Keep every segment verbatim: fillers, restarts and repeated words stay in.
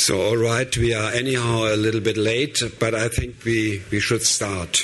So, all right, we are anyhow a little bit late, but I think we, we should start.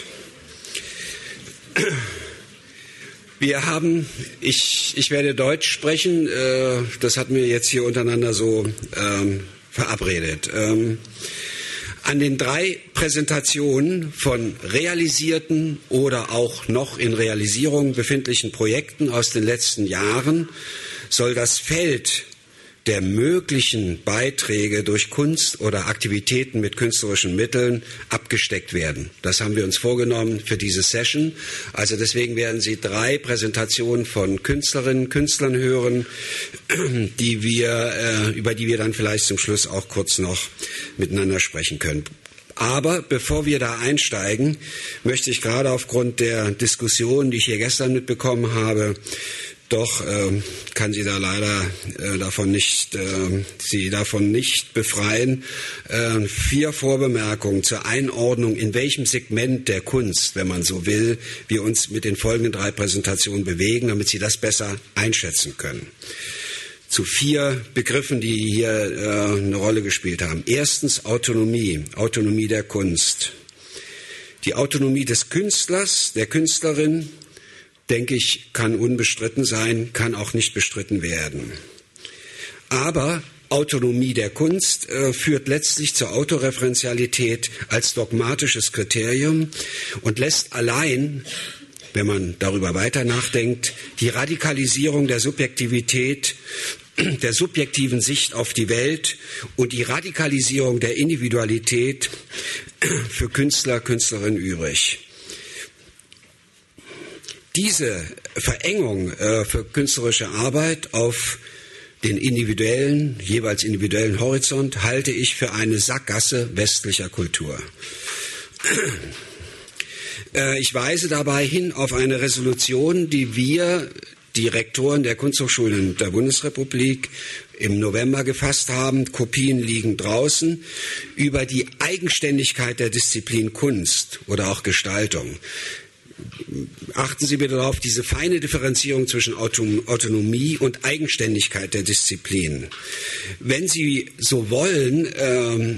Wir haben, ich, ich werde Deutsch sprechen, äh, das hatten wir jetzt hier untereinander so ähm, verabredet. Ähm, an den drei Präsentationen von realisierten oder auch noch in Realisierung befindlichen Projekten aus den letzten Jahren soll das Feld der möglichen Beiträge durch Kunst oder Aktivitäten mit künstlerischen Mitteln abgesteckt werden. Das haben wir uns vorgenommen für diese Session. Also deswegen werden Sie drei Präsentationen von Künstlerinnen und Künstlern hören, die wir, äh, über die wir dann vielleicht zum Schluss auch kurz noch miteinander sprechen können. Aber bevor wir da einsteigen, möchte ich gerade aufgrund der Diskussion, die ich hier gestern mitbekommen habe, Doch äh, kann sie da leider äh, davon nicht, äh, sie davon nicht befreien. Äh, vier Vorbemerkungen zur Einordnung, in welchem Segment der Kunst, wenn man so will, wir uns mit den folgenden drei Präsentationen bewegen, damit Sie das besser einschätzen können. Zu vier Begriffen, die hier äh, eine Rolle gespielt haben. Erstens Autonomie, Autonomie der Kunst. Die Autonomie des Künstlers, der Künstlerin, denke ich, kann unbestritten sein, kann auch nicht bestritten werden. Aber Autonomie der Kunst äh, führt letztlich zur Autoreferenzialität als dogmatisches Kriterium und lässt allein, wenn man darüber weiter nachdenkt, die Radikalisierung der Subjektivität, der subjektiven Sicht auf die Welt und die Radikalisierung der Individualität für Künstler, Künstlerinnen übrig. Diese Verengung äh, für künstlerische Arbeit auf den individuellen, jeweils individuellen Horizont halte ich für eine Sackgasse westlicher Kultur. Äh, ich weise dabei hin auf eine Resolution, die wir, die Rektoren der Kunsthochschulen der Bundesrepublik, im November gefasst haben, Kopien liegen draußen, über die Eigenständigkeit der Disziplin Kunst oder auch Gestaltung. Achten Sie bitte darauf, diese feine Differenzierung zwischen Autonomie und Eigenständigkeit der Disziplin. Wenn Sie so wollen, ähm,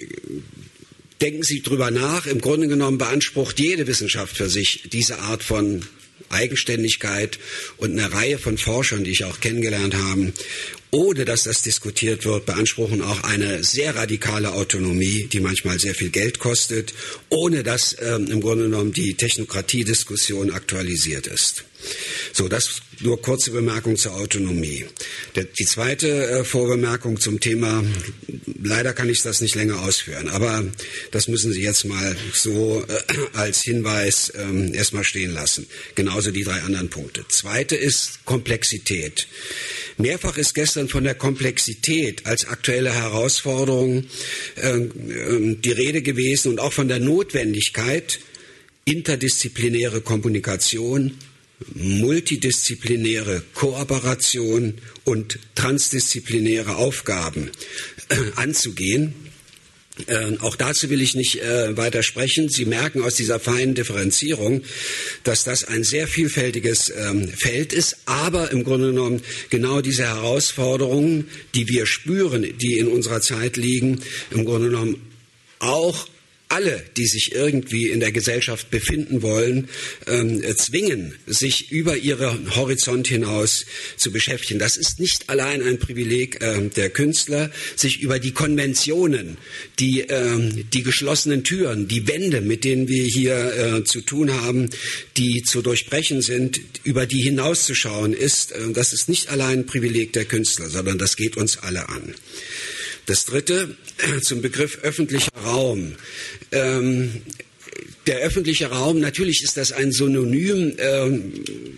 denken Sie drüber nach. Im Grunde genommen beansprucht jede Wissenschaft für sich diese Art von Eigenständigkeit und eine Reihe von Forschern, die ich auch kennengelernt habe, ohne dass das diskutiert wird, beanspruchen auch eine sehr radikale Autonomie, die manchmal sehr viel Geld kostet, ohne dass ähm, im Grunde genommen die Technokratie-Diskussion aktualisiert ist. So, das nur kurze Bemerkung zur Autonomie. Der, die zweite äh, Vorbemerkung zum Thema, leider kann ich das nicht länger ausführen, aber das müssen Sie jetzt mal so äh, als Hinweis äh, erstmal stehen lassen. Genauso die drei anderen Punkte. Zweite ist Komplexität. Mehrfach ist gestern von der Komplexität als aktuelle Herausforderung äh, äh, die Rede gewesen und auch von der Notwendigkeit, interdisziplinäre Kommunikation, multidisziplinäre Kooperation und transdisziplinäre Aufgaben äh, anzugehen. Äh, auch dazu will ich nicht äh, weiter sprechen. Sie merken aus dieser feinen Differenzierung, dass das ein sehr vielfältiges ähm, Feld ist, aber im Grunde genommen genau diese Herausforderungen, die wir spüren, die in unserer Zeit liegen, im Grunde genommen auch alle, die sich irgendwie in der Gesellschaft befinden wollen, ähm, zwingen, sich über ihren Horizont hinaus zu beschäftigen. Das ist nicht allein ein Privileg äh, der Künstler, sich über die Konventionen, die, äh, die geschlossenen Türen, die Wände, mit denen wir hier äh, zu tun haben, die zu durchbrechen sind, über die hinauszuschauen ist. Äh, das ist nicht allein ein Privileg der Künstler, sondern das geht uns alle an. Das Dritte zum Begriff öffentlicher Raum. Ähm, der öffentliche Raum, natürlich ist das ein Synonym ähm,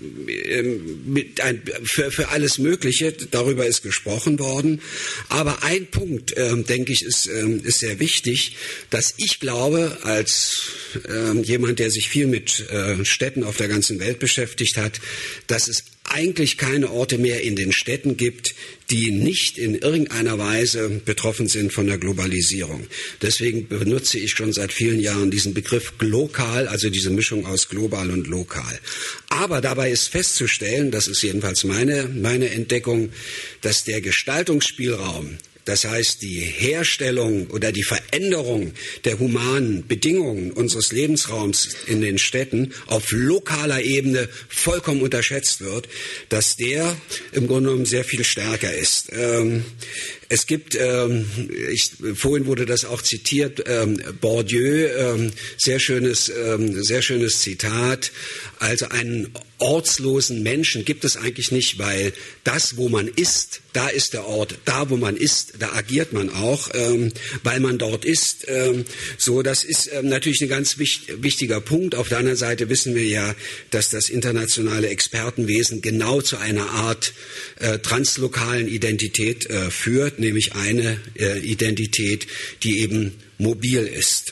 mit ein, für, für alles Mögliche, darüber ist gesprochen worden. Aber ein Punkt, ähm, denke ich, ist, ähm, ist sehr wichtig, dass ich glaube, als ähm, jemand, der sich viel mit äh, Städten auf der ganzen Welt beschäftigt hat, dass es eigentlich keine Orte mehr in den Städten gibt, die nicht in irgendeiner Weise betroffen sind von der Globalisierung. Deswegen benutze ich schon seit vielen Jahren diesen Begriff glokal, also diese Mischung aus global und lokal. Aber dabei ist festzustellen, das ist jedenfalls meine, meine Entdeckung, dass der Gestaltungsspielraum das heißt die Herstellung oder die Veränderung der humanen Bedingungen unseres Lebensraums in den Städten auf lokaler Ebene vollkommen unterschätzt wird, dass der im Grunde genommen sehr viel stärker ist. Ähm, Es gibt, ähm, ich, vorhin wurde das auch zitiert, ähm, Bourdieu, ähm, sehr schönes, ähm, sehr schönes Zitat. Also einen ortslosen Menschen gibt es eigentlich nicht, weil das, wo man ist, da ist der Ort. Da, wo man ist, da agiert man auch, ähm, weil man dort ist. Ähm, so, das ist ähm, natürlich ein ganz wichtig, wichtiger Punkt. Auf der anderen Seite wissen wir ja, dass das internationale Expertenwesen genau zu einer Art äh, translokalen Identität äh, führt, nämlich eine äh, Identität, die eben mobil ist.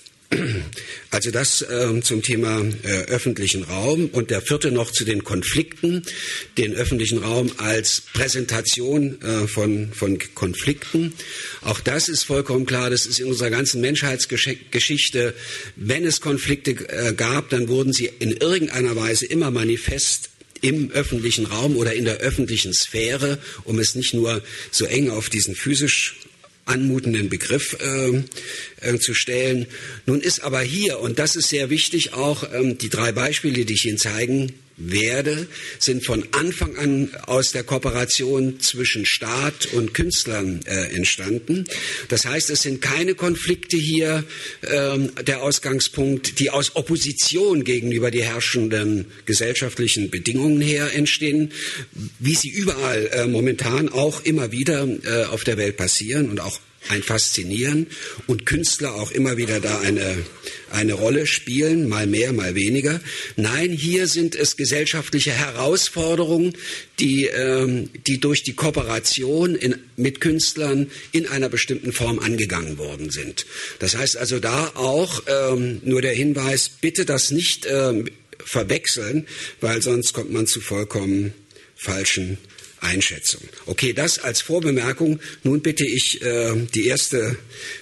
Also das äh, zum Thema äh, öffentlichen Raum. Und der vierte noch zu den Konflikten, den öffentlichen Raum als Präsentation äh, von, von Konflikten. Auch das ist vollkommen klar, das ist in unserer ganzen Menschheitsgeschichte, wenn es Konflikte äh, gab, dann wurden sie in irgendeiner Weise immer manifest im öffentlichen Raum oder in der öffentlichen Sphäre, um es nicht nur so eng auf diesen physisch anmutenden Begriff äh, äh, zu stellen. Nun ist aber hier, und das ist sehr wichtig, auch ähm, die drei Beispiele, die ich Ihnen zeigen werde, sind von Anfang an aus der Kooperation zwischen Staat und Künstlern äh, entstanden. Das heißt, es sind keine Konflikte hier ähm, der Ausgangspunkt, die aus Opposition gegenüber die herrschenden gesellschaftlichen Bedingungen her entstehen, wie sie überall äh, momentan auch immer wieder äh, auf der Welt passieren und auch ein Faszinieren und Künstler auch immer wieder da eine, eine Rolle spielen, mal mehr, mal weniger. Nein, hier sind es gesellschaftliche Herausforderungen, die, ähm, die durch die Kooperation in, mit Künstlern in einer bestimmten Form angegangen worden sind. Das heißt also da auch ähm, nur der Hinweis, bitte das nicht ähm, verwechseln, weil sonst kommt man zu vollkommen falschen Einschätzung. Okay, das als Vorbemerkung. Nun bitte ich äh, die erste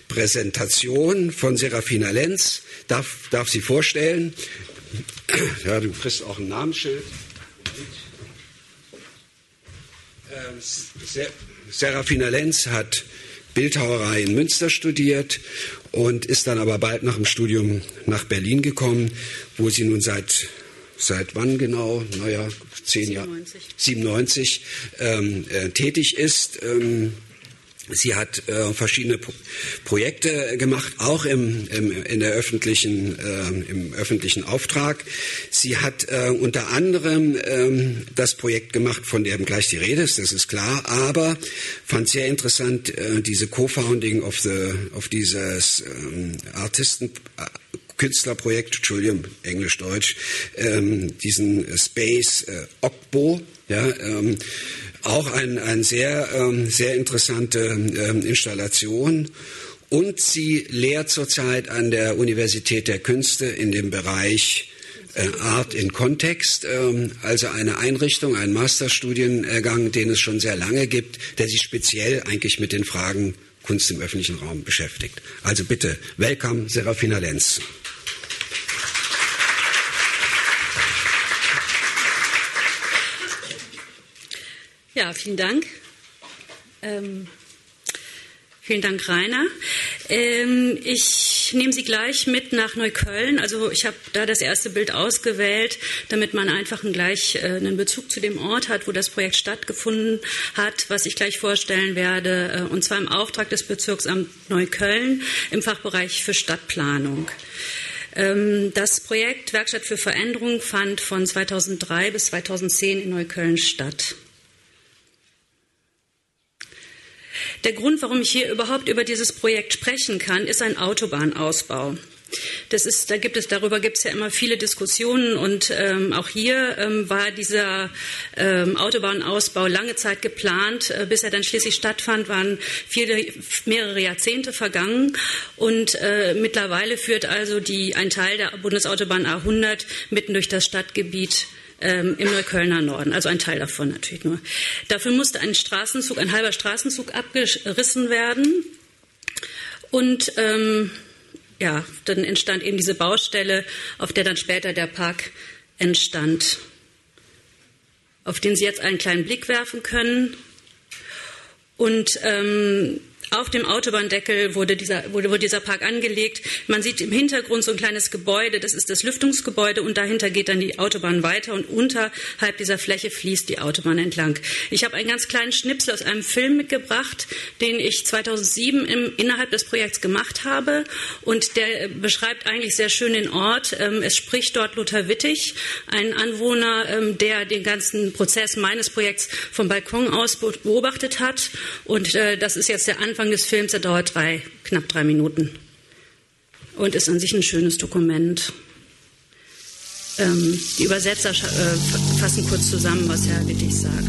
Präsentation von Serafina Lenz. Darf, darf sie vorstellen. Ja, du kriegst auch ein Namensschild. Äh, Serafina Lenz hat Bildhauerei in Münster studiert und ist dann aber bald nach dem Studium nach Berlin gekommen, wo sie nun seit Seit wann genau? Naja, zehn Jahre. siebenundneunzig ähm, äh, tätig ist. Ähm, sie hat äh, verschiedene Pro Projekte gemacht, auch im, im, in der öffentlichen, äh, im öffentlichen Auftrag. Sie hat äh, unter anderem ähm, das Projekt gemacht, von dem gleich die Rede ist, das ist klar, aber fand sehr interessant äh, diese Co-Founding of, the, of dieses ähm, Artisten Künstlerprojekt, Entschuldigung, Englisch-Deutsch, ähm, diesen Space äh, Okbo, ja, ähm, auch ein, ein sehr, ähm, sehr interessante ähm, Installation. Und sie lehrt zurzeit an der Universität der Künste in dem Bereich äh, Art in Kontext, ähm, also eine Einrichtung, ein Masterstudiengang, den es schon sehr lange gibt, der sich speziell eigentlich mit den Fragen Kunst im öffentlichen Raum beschäftigt. Also bitte, welcome, Serafina Lenz. Ja, vielen Dank. Ähm, vielen Dank, Rainer. Ähm, ich nehme Sie gleich mit nach Neukölln. Also ich habe da das erste Bild ausgewählt, damit man einfach gleich äh, einen Bezug zu dem Ort hat, wo das Projekt stattgefunden hat, was ich gleich vorstellen werde, äh, und zwar im Auftrag des Bezirksamts Neukölln im Fachbereich für Stadtplanung. Ähm, das Projekt Werkstatt für Veränderung fand von zweitausenddrei bis zweitausendzehn in Neukölln statt. Der Grund, warum ich hier überhaupt über dieses Projekt sprechen kann, ist ein Autobahnausbau. Das ist, da gibt es, darüber gibt es ja immer viele Diskussionen und ähm, auch hier ähm, war dieser ähm, Autobahnausbau lange Zeit geplant, äh, bis er dann schließlich stattfand, waren viele, mehrere Jahrzehnte vergangen und äh, mittlerweile führt also die, ein Teil der Bundesautobahn A hundert mitten durch das Stadtgebiet im Neuköllner Norden, also ein Teil davon natürlich nur. Dafür musste ein Straßenzug, ein halber Straßenzug abgerissen werden und ähm, ja, dann entstand eben diese Baustelle, auf der dann später der Park entstand, auf den Sie jetzt einen kleinen Blick werfen können. Und ähm, Auf dem Autobahndeckel wurde dieser, wurde, wurde dieser Park angelegt. Man sieht im Hintergrund so ein kleines Gebäude, das ist das Lüftungsgebäude, und dahinter geht dann die Autobahn weiter und unterhalb dieser Fläche fließt die Autobahn entlang. Ich habe einen ganz kleinen Schnipsel aus einem Film mitgebracht, den ich zweitausendsieben im, innerhalb des Projekts gemacht habe, und der beschreibt eigentlich sehr schön den Ort. Es spricht dort Lothar Wittig, ein Anwohner, der den ganzen Prozess meines Projekts vom Balkon aus beobachtet hat, und das ist jetzt der Anfang des Films, der dauert drei, knapp drei Minuten und ist an sich ein schönes Dokument. Ähm, die Übersetzer äh, fassen kurz zusammen, was Herr Wittig sagt.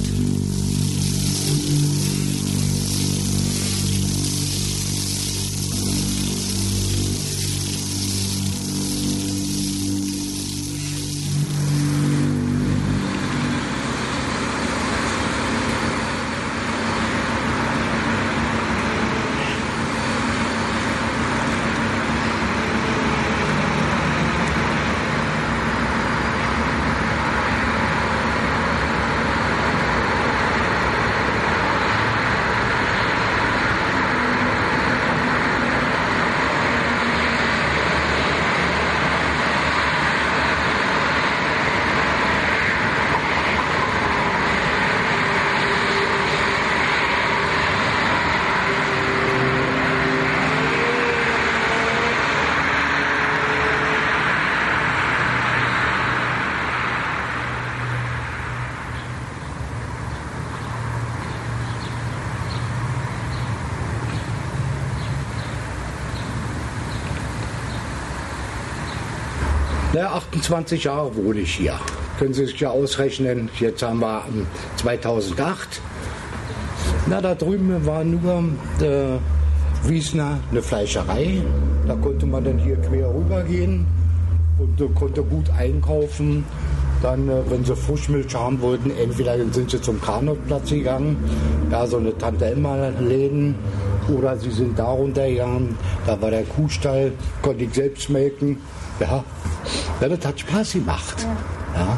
Na, achtundzwanzig Jahre wohne ich hier. Können Sie sich ja ausrechnen, jetzt haben wir zweitausendacht. Na, da drüben war nur der Wiesner eine Fleischerei. Da konnte man dann hier quer rübergehen und äh, konnte gut einkaufen. Dann, äh, wenn sie Frischmilch haben wollten, entweder sind sie zum Karnotplatz gegangen, da so eine Tante-Emma-Läden, oder sie sind da runtergegangen, da war der Kuhstall, konnte ich selbst melken. Ja, das hat Spaß gemacht. Ja.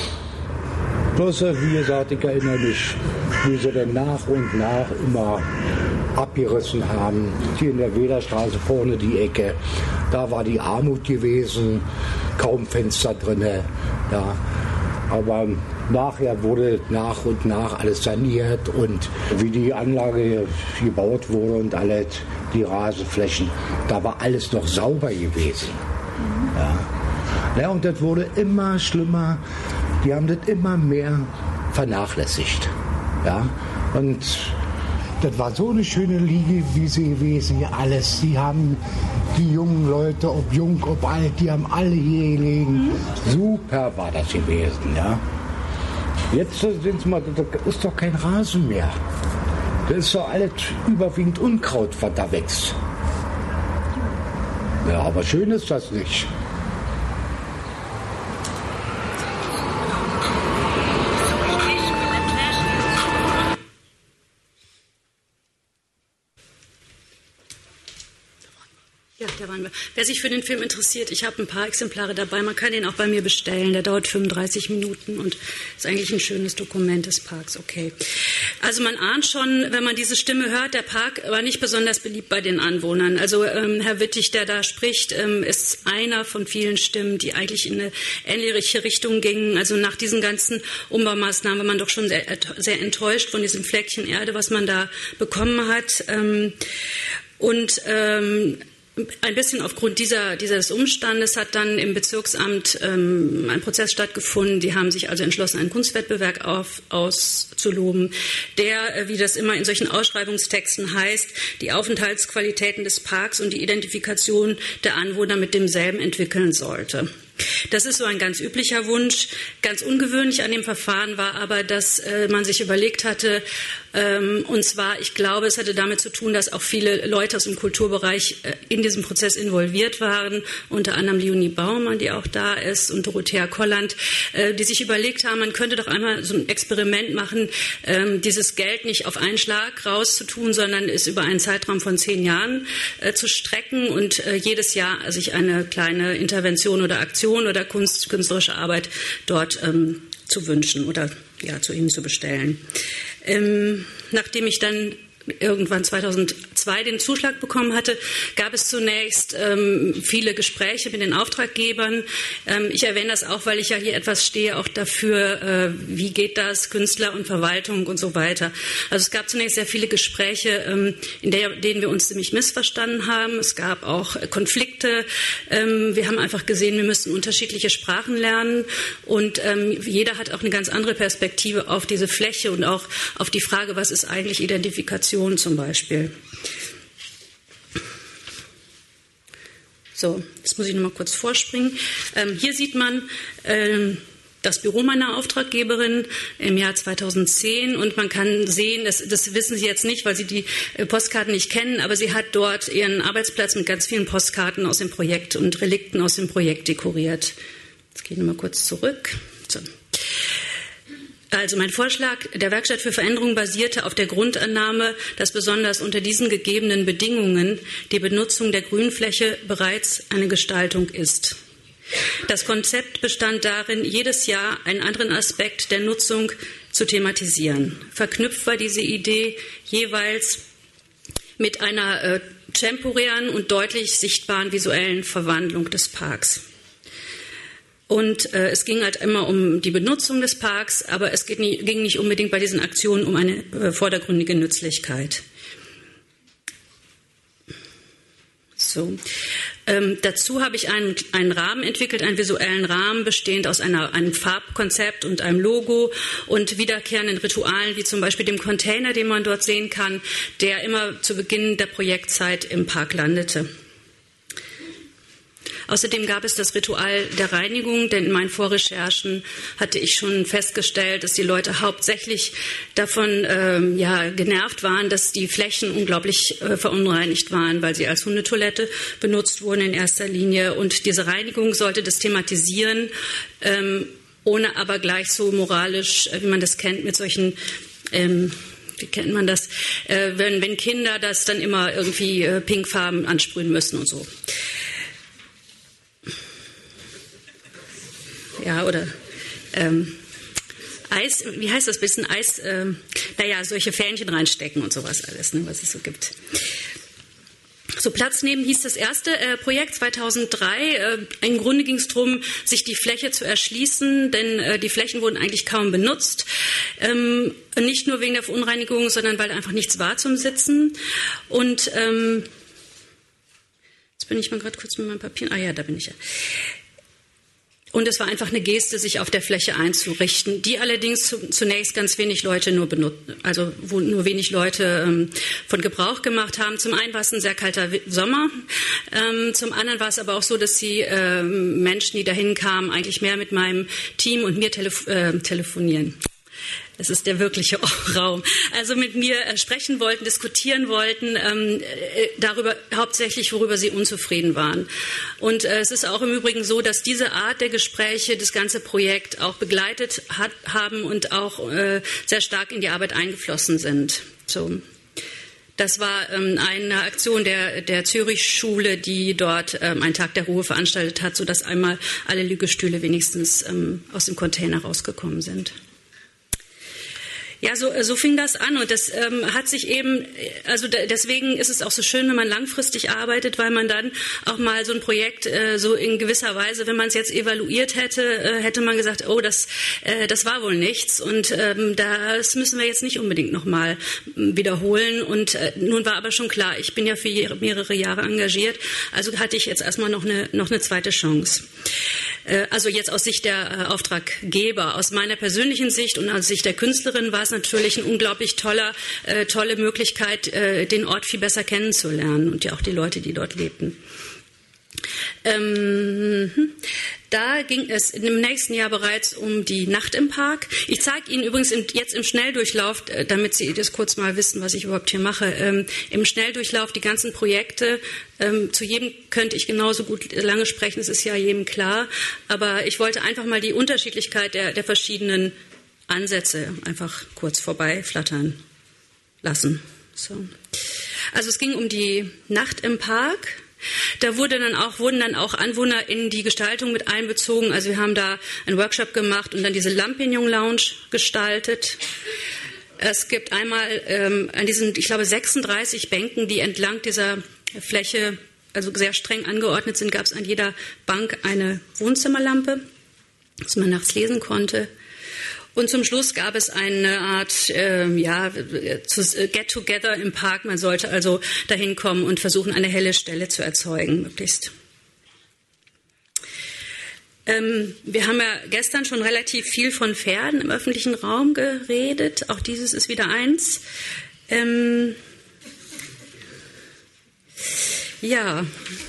Bloß, wie gesagt, ich erinnere mich, wie sie dann nach und nach immer abgerissen haben. Hier in der Wederstraße vorne die Ecke, da war die Armut gewesen, kaum Fenster drin. Ja. Aber nachher wurde nach und nach alles saniert, und wie die Anlage gebaut wurde und alles, die Rasenflächen, da war alles noch sauber gewesen. Ja. Ja, und das wurde immer schlimmer. Die haben das immer mehr vernachlässigt. Ja. Und das war so eine schöne Liege, wie sie gewesen, hier alles. Die haben die jungen Leute, ob jung, ob alt, die haben alle hier gelegen. Super war das gewesen. Ja. Jetzt sind sie mal, das ist doch kein Rasen mehr. Das ist doch alles überwiegend Unkraut, was da wächst. Ja, aber schön ist das nicht. Ja, da waren wir. Wer sich für den Film interessiert, ich habe ein paar Exemplare dabei. Man kann ihn auch bei mir bestellen. Der dauert fünfunddreißig Minuten und ist eigentlich ein schönes Dokument des Parks. Okay. Also man ahnt schon, wenn man diese Stimme hört, der Park war nicht besonders beliebt bei den Anwohnern. Also ähm, Herr Wittig, der da spricht, ähm, ist einer von vielen Stimmen, die eigentlich in eine ähnliche Richtung gingen. Also nach diesen ganzen Umbaumaßnahmen war man doch schon sehr, sehr enttäuscht von diesem Fleckchen Erde, was man da bekommen hat. Ähm, und ähm, Ein bisschen aufgrund dieser, dieses Umstandes hat dann im Bezirksamt ähm, ein Prozess stattgefunden. Die haben sich also entschlossen, einen Kunstwettbewerb auf, auszuloben, der, äh, wie das immer in solchen Ausschreibungstexten heißt, die Aufenthaltsqualitäten des Parks und die Identifikation der Anwohner mit demselben entwickeln sollte. Das ist so ein ganz üblicher Wunsch. Ganz ungewöhnlich an dem Verfahren war aber, dass äh, man sich überlegt hatte, ähm, und zwar, ich glaube, es hatte damit zu tun, dass auch viele Leute aus dem Kulturbereich äh, in diesem Prozess involviert waren, unter anderem Leonie Baumann, die auch da ist, und Dorothea Kolland, äh, die sich überlegt haben, man könnte doch einmal so ein Experiment machen, ähm, dieses Geld nicht auf einen Schlag rauszutun, sondern es über einen Zeitraum von zehn Jahren äh, zu strecken und äh, jedes Jahr sich eine kleine Intervention oder Aktion oder Kunst, künstlerische Arbeit dort ähm, zu wünschen oder ja, zu ihnen zu bestellen. Ähm, nachdem ich dann irgendwann zweitausendzwei zwei den Zuschlag bekommen hatte, gab es zunächst ähm, viele Gespräche mit den Auftraggebern. Ähm, ich erwähne das auch, weil ich ja hier etwas stehe, auch dafür, äh, wie geht das, Künstler und Verwaltung und so weiter. Also es gab zunächst sehr viele Gespräche, ähm, in der, denen wir uns ziemlich missverstanden haben. Es gab auch äh, Konflikte. Ähm, wir haben einfach gesehen, wir müssen unterschiedliche Sprachen lernen und ähm, jeder hat auch eine ganz andere Perspektive auf diese Fläche und auch auf die Frage, was ist eigentlich Identifikation zum Beispiel. So, jetzt muss ich noch mal kurz vorspringen. Ähm, hier sieht man ähm, das Büro meiner Auftraggeberin im Jahr zweitausendzehn und man kann sehen, das, das wissen Sie jetzt nicht, weil Sie die Postkarten nicht kennen, aber sie hat dort ihren Arbeitsplatz mit ganz vielen Postkarten aus dem Projekt und Relikten aus dem Projekt dekoriert. Jetzt gehe ich noch mal kurz zurück. So. Also mein Vorschlag der Werkstatt für Veränderung basierte auf der Grundannahme, dass besonders unter diesen gegebenen Bedingungen die Benutzung der Grünfläche bereits eine Gestaltung ist. Das Konzept bestand darin, jedes Jahr einen anderen Aspekt der Nutzung zu thematisieren. Verknüpft war diese Idee jeweils mit einer äh, temporären und deutlich sichtbaren visuellen Verwandlung des Parks. Und äh, es ging halt immer um die Benutzung des Parks, aber es geht nie, ging nicht unbedingt bei diesen Aktionen um eine äh, vordergründige Nützlichkeit. So. Ähm, dazu habe ich einen, einen Rahmen entwickelt, einen visuellen Rahmen, bestehend aus einer, einem Farbkonzept und einem Logo und wiederkehrenden Ritualen, wie zum Beispiel dem Container, den man dort sehen kann, der immer zu Beginn der Projektzeit im Park landete. Außerdem gab es das Ritual der Reinigung, denn in meinen Vorrecherchen hatte ich schon festgestellt, dass die Leute hauptsächlich davon ähm, ja, genervt waren, dass die Flächen unglaublich äh, verunreinigt waren, weil sie als Hundetoilette benutzt wurden in erster Linie. Und diese Reinigung sollte das thematisieren, ähm, ohne aber gleich so moralisch, äh, wie man das kennt, mit solchen... Ähm, Wie kennt man das, äh, wenn, wenn Kinder das dann immer irgendwie äh, pinkfarben ansprühen müssen und so. Ja, oder ähm, Eis, wie heißt das, bisschen Eis, ähm, naja, solche Fähnchen reinstecken und sowas alles, ne, was es so gibt. So, Platz nehmen hieß das erste äh, Projekt zweitausenddrei. Äh, Im Grunde ging es darum, sich die Fläche zu erschließen, denn äh, die Flächen wurden eigentlich kaum benutzt. Ähm, nicht nur wegen der Verunreinigung, sondern weil einfach nichts war zum Sitzen. Und ähm, jetzt bin ich mal gerade kurz mit meinem Papier. Ah ja, da bin ich ja. Und es war einfach eine Geste, sich auf der Fläche einzurichten, die allerdings zu, zunächst ganz wenig Leute nur benutzen, also wo nur wenig Leute ähm, von Gebrauch gemacht haben. Zum einen war es ein sehr kalter Sommer, ähm, zum anderen war es aber auch so, dass die ähm, Menschen, die dahin kamen, eigentlich mehr mit meinem Team und mir telef- äh, telefonieren. Das ist der wirkliche Raum. Also mit mir äh, sprechen wollten, diskutieren wollten, ähm, äh, darüber hauptsächlich, worüber sie unzufrieden waren. Und äh, es ist auch im Übrigen so, dass diese Art der Gespräche das ganze Projekt auch begleitet hat, haben und auch äh, sehr stark in die Arbeit eingeflossen sind. So. Das war ähm, eine Aktion der, der Zürich-Schule, die dort ähm, einen Tag der Ruhe veranstaltet hat, sodass einmal alle Liegestühle wenigstens ähm, aus dem Container rausgekommen sind. Ja, so, so fing das an und das ähm, hat sich eben, also da, deswegen ist es auch so schön, wenn man langfristig arbeitet, weil man dann auch mal so ein Projekt äh, so in gewisser Weise, wenn man es jetzt evaluiert hätte, äh, hätte man gesagt, oh, das, äh, das war wohl nichts und ähm, das müssen wir jetzt nicht unbedingt nochmal wiederholen und äh, nun war aber schon klar, ich bin ja für mehrere Jahre engagiert, also hatte ich jetzt erstmal noch eine, noch eine zweite Chance. Äh, also jetzt aus Sicht der äh, Auftraggeber, aus meiner persönlichen Sicht und aus Sicht der Künstlerin war es natürlich eine unglaublich toller, äh, tolle Möglichkeit, äh, den Ort viel besser kennenzulernen und ja auch die Leute, die dort lebten. Ähm, da ging es im nächsten Jahr bereits um die Nacht im Park. Ich zeige Ihnen übrigens im, jetzt im Schnelldurchlauf, damit Sie das kurz mal wissen, was ich überhaupt hier mache, ähm, im Schnelldurchlauf die ganzen Projekte. Ähm, zu jedem könnte ich genauso gut lange sprechen, das ist ja jedem klar. Aber ich wollte einfach mal die Unterschiedlichkeit der, der verschiedenen Ansätze einfach kurz vorbeiflattern lassen. So. Also es ging um die Nacht im Park. Da wurde dann auch, wurden dann auch Anwohner in die Gestaltung mit einbezogen. Also wir haben da einen Workshop gemacht und dann diese Lampignon Lounge gestaltet. Es gibt einmal ähm, an diesen, ich glaube, sechsunddreißig Bänken, die entlang dieser Fläche, also sehr streng angeordnet sind, gab es an jeder Bank eine Wohnzimmerlampe, dass man nachts lesen konnte. Und zum Schluss gab es eine Art äh, ja, Get-Together im Park. Man sollte also dahin kommen und versuchen, eine helle Stelle zu erzeugen, möglichst. Ähm, wir haben ja gestern schon relativ viel von Pferden im öffentlichen Raum geredet. Auch dieses ist wieder eins. Ähm, ja.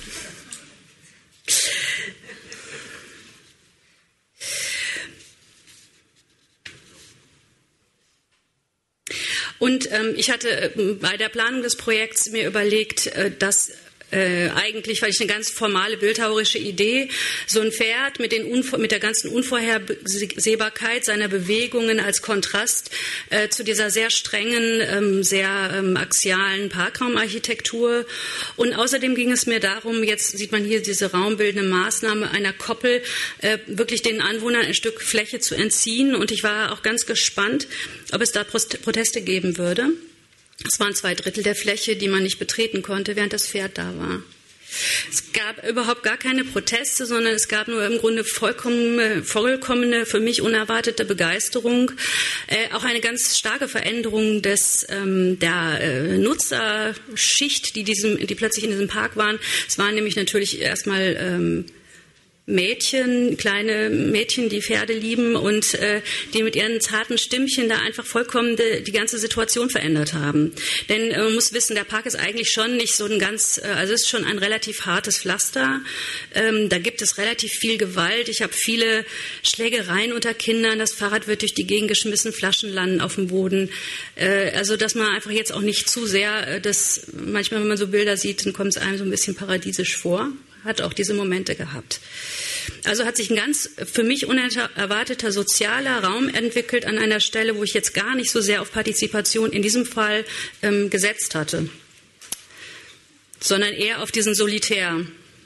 Und ähm, ich hatte äh, bei der Planung des Projekts mir überlegt, äh, dass Äh, eigentlich, weil ich eine ganz formale bildhauerische Idee, so ein Pferd mit, den Unvor- mit der ganzen Unvorhersehbarkeit seiner Bewegungen als Kontrast äh, zu dieser sehr strengen, ähm, sehr ähm, axialen Parkraumarchitektur. Und außerdem ging es mir darum, jetzt sieht man hier diese raumbildende Maßnahme einer Koppel, äh, wirklich den Anwohnern ein Stück Fläche zu entziehen. Und ich war auch ganz gespannt, ob es da Proteste geben würde. Es waren zwei Drittel der Fläche, die man nicht betreten konnte, während das Pferd da war. Es gab überhaupt gar keine Proteste, sondern es gab nur im Grunde vollkommene, vollkommene für mich unerwartete Begeisterung. Äh, auch eine ganz starke Veränderung des, ähm, der äh, Nutzerschicht, die, diesem, die plötzlich in diesem Park waren. Es waren nämlich natürlich erstmal Ähm, Mädchen, kleine Mädchen, die Pferde lieben und äh, die mit ihren zarten Stimmchen da einfach vollkommen de, die ganze Situation verändert haben. Denn äh, man muss wissen, der Park ist eigentlich schon nicht so ein ganz, äh, also es ist schon ein relativ hartes Pflaster. Ähm, da gibt es relativ viel Gewalt. Ich habe viele Schlägereien unter Kindern. Das Fahrrad wird durch die Gegend geschmissen, Flaschen landen auf dem Boden. Äh, also dass man einfach jetzt auch nicht zu sehr, äh, das manchmal, wenn man so Bilder sieht, dann kommt es einem so ein bisschen paradiesisch vor. Hat auch diese Momente gehabt. Also hat sich ein ganz für mich unerwarteter sozialer Raum entwickelt an einer Stelle, wo ich jetzt gar nicht so sehr auf Partizipation in diesem Fall ähm, gesetzt hatte, sondern eher auf diesen Solitär.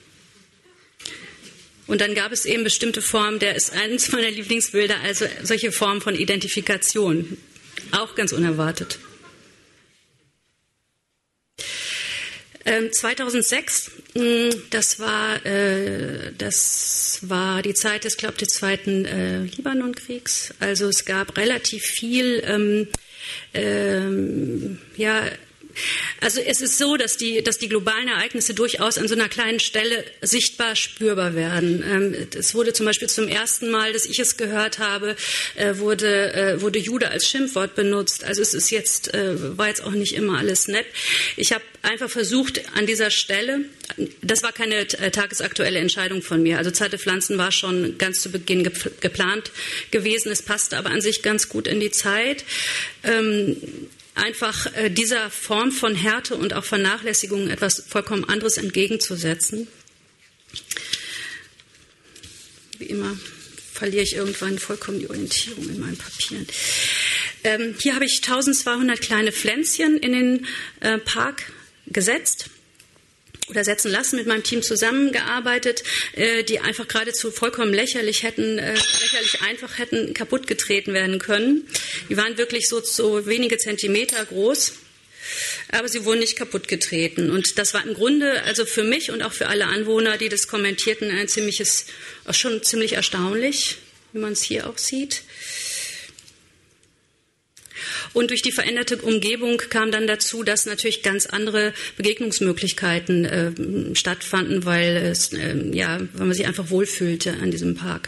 Und dann gab es eben bestimmte Formen, der ist eines meiner Lieblingsbilder, also solche Formen von Identifikation, auch ganz unerwartet. Ähm, zweitausendsechs, mh, das war, äh, das war die Zeit des, glaube ich, des zweiten äh, Libanonkriegs. Also es gab relativ viel, ähm, ähm, ja, also es ist so, dass die, dass die globalen Ereignisse durchaus an so einer kleinen Stelle sichtbar spürbar werden. Ähm, es wurde zum Beispiel zum ersten Mal, dass ich es gehört habe, äh, wurde, äh, wurde Jude als Schimpfwort benutzt. Also es ist jetzt, äh, war jetzt auch nicht immer alles nett. Ich habe einfach versucht, an dieser Stelle, das war keine äh, tagesaktuelle Entscheidung von mir. Also Zarte Pflanzen war schon ganz zu Beginn ge- geplant gewesen. Es passte aber an sich ganz gut in die Zeit. Ähm, einfach äh, dieser Form von Härte und auch Vernachlässigung etwas vollkommen anderes entgegenzusetzen. Wie immer verliere ich irgendwann vollkommen die Orientierung in meinen Papieren. Ähm, hier habe ich eintausendzweihundert kleine Pflänzchen in den äh, Park gesetzt oder setzen lassen, mit meinem Team zusammengearbeitet, äh, die einfach geradezu vollkommen lächerlich hätten, äh, lächerlich einfach hätten kaputtgetreten werden können. Die waren wirklich so, so wenige Zentimeter groß, aber sie wurden nicht kaputtgetreten. Und das war im Grunde, also für mich und auch für alle Anwohner, die das kommentierten, ein ziemliches, schon ziemlich erstaunlich, wie man es hier auch sieht. Und durch die veränderte Umgebung kam dann dazu, dass natürlich ganz andere Begegnungsmöglichkeiten äh, stattfanden, weil es, äh, ja, weil man sich einfach wohlfühlte an diesem Park.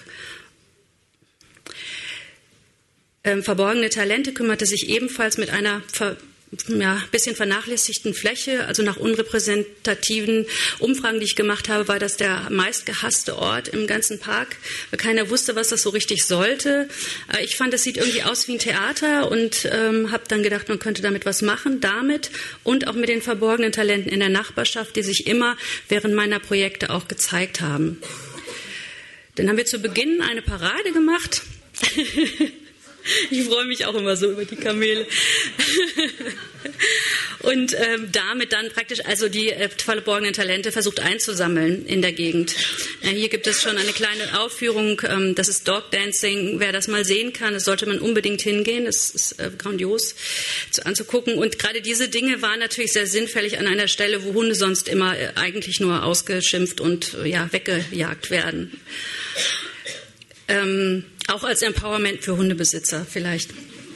Ähm, Verborgene Talente kümmerte sich ebenfalls mit einer ver ja, bisschen vernachlässigten Fläche, also nach unrepräsentativen Umfragen, die ich gemacht habe, war das der meistgehasste Ort im ganzen Park. Keiner wusste, was das so richtig sollte. Ich fand, das sieht irgendwie aus wie ein Theater und ähm, habe dann gedacht, man könnte damit was machen, damit und auch mit den verborgenen Talenten in der Nachbarschaft, die sich immer während meiner Projekte auch gezeigt haben. Dann haben wir zu Beginn eine Parade gemacht. Ich freue mich auch immer so über die Kamele. und äh, damit dann praktisch also die äh, verborgenen Talente versucht einzusammeln in der Gegend. Äh, hier gibt es schon eine kleine Aufführung, ähm, das ist Dog Dancing. Wer das mal sehen kann, das sollte man unbedingt hingehen, das ist äh, grandios zu, anzugucken. Und gerade diese Dinge waren natürlich sehr sinnfällig an einer Stelle, wo Hunde sonst immer äh, eigentlich nur ausgeschimpft und äh, ja, weggejagt werden. Ähm, auch als Empowerment für Hundebesitzer vielleicht.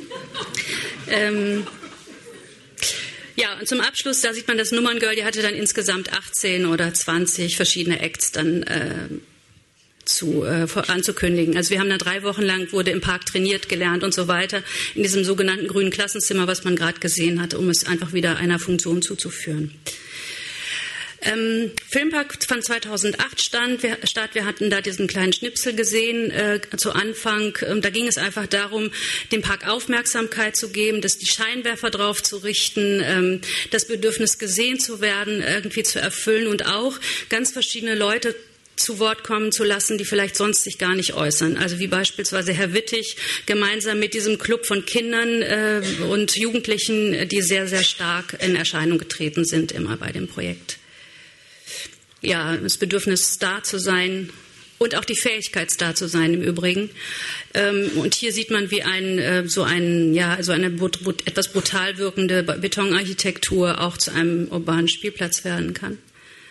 Ähm, ja, und zum Abschluss, da sieht man das Nummerngirl, die hatte dann insgesamt achtzehn oder zwanzig verschiedene Acts dann äh, zu, äh, anzukündigen. Also wir haben da drei Wochen lang, wurde im Park trainiert, gelernt und so weiter, in diesem sogenannten grünen Klassenzimmer, was man gerade gesehen hat, um es einfach wieder einer Funktion zuzuführen. Ähm, Filmpark von zweitausendacht stand, wir, statt. Wir hatten da diesen kleinen Schnipsel gesehen äh, zu Anfang. Ähm, da ging es einfach darum, dem Park Aufmerksamkeit zu geben, dass die Scheinwerfer drauf zu richten, ähm, das Bedürfnis gesehen zu werden, irgendwie zu erfüllen und auch ganz verschiedene Leute zu Wort kommen zu lassen, die vielleicht sonst sich gar nicht äußern. Also wie beispielsweise Herr Wittig gemeinsam mit diesem Club von Kindern äh, und Jugendlichen, die sehr, sehr stark in Erscheinung getreten sind immer bei dem Projekt. Ja, das Bedürfnis, da zu sein und auch die Fähigkeit, da zu sein im Übrigen. Ähm, und hier sieht man, wie ein, äh, so, ein, ja, so eine but, but, etwas brutal wirkende Betonarchitektur auch zu einem urbanen Spielplatz werden kann.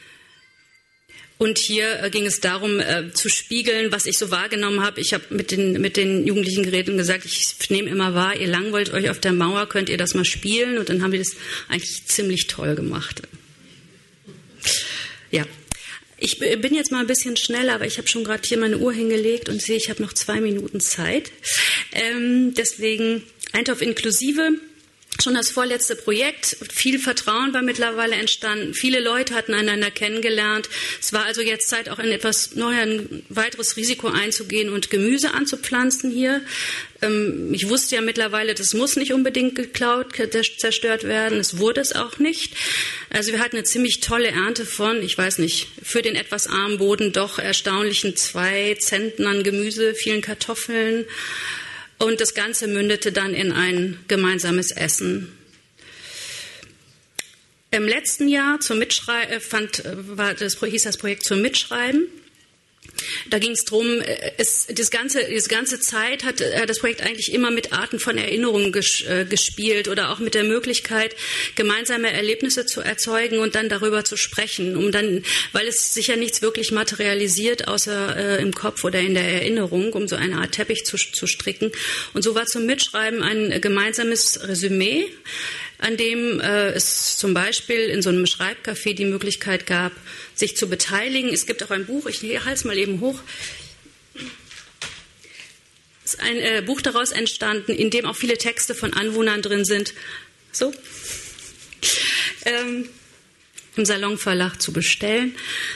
Und hier äh, ging es darum, äh, zu spiegeln, was ich so wahrgenommen habe. Ich habe mit den, mit den Jugendlichen geredet und gesagt, ich nehme immer wahr, ihr langweilt euch auf der Mauer, könnt ihr das mal spielen? Und dann haben wir das eigentlich ziemlich toll gemacht. Ja, ich bin jetzt mal ein bisschen schneller, aber ich habe schon gerade hier meine Uhr hingelegt und sehe, ich habe noch zwei Minuten Zeit. Ähm, deswegen Eintopf inklusive. Schon das vorletzte Projekt, viel Vertrauen war mittlerweile entstanden, viele Leute hatten einander kennengelernt. Es war also jetzt Zeit, auch ein etwas neuer, ein weiteres Risiko einzugehen und Gemüse anzupflanzen hier. Ähm, ich wusste ja mittlerweile, das muss nicht unbedingt geklaut, zerstört werden, es wurde es auch nicht. Also wir hatten eine ziemlich tolle Ernte von, ich weiß nicht, für den etwas armen Boden doch erstaunlichen zwei Zentnern Gemüse, vielen Kartoffeln. Und das Ganze mündete dann in ein gemeinsames Essen. Im letzten Jahr zum Mitschreiben fand, war das, hieß das Projekt zum Mitschreiben. Da ging es darum, es, das ganze, diese ganze Zeit hat das Projekt eigentlich immer mit Arten von Erinnerungen ges, äh, gespielt oder auch mit der Möglichkeit, gemeinsame Erlebnisse zu erzeugen und dann darüber zu sprechen, um dann, weil es sich ja nichts wirklich materialisiert, außer äh, im Kopf oder in der Erinnerung, um so eine Art Teppich zu, zu stricken. Und so war zum Mitschreiben ein gemeinsames Resümee, an dem äh, es zum Beispiel in so einem Schreibcafé die Möglichkeit gab, sich zu beteiligen. Es gibt auch ein Buch, ich halte es mal eben hoch. Es ist ein äh, Buch daraus entstanden, in dem auch viele Texte von Anwohnern drin sind. So. Ähm, im Salonverlag zu bestellen.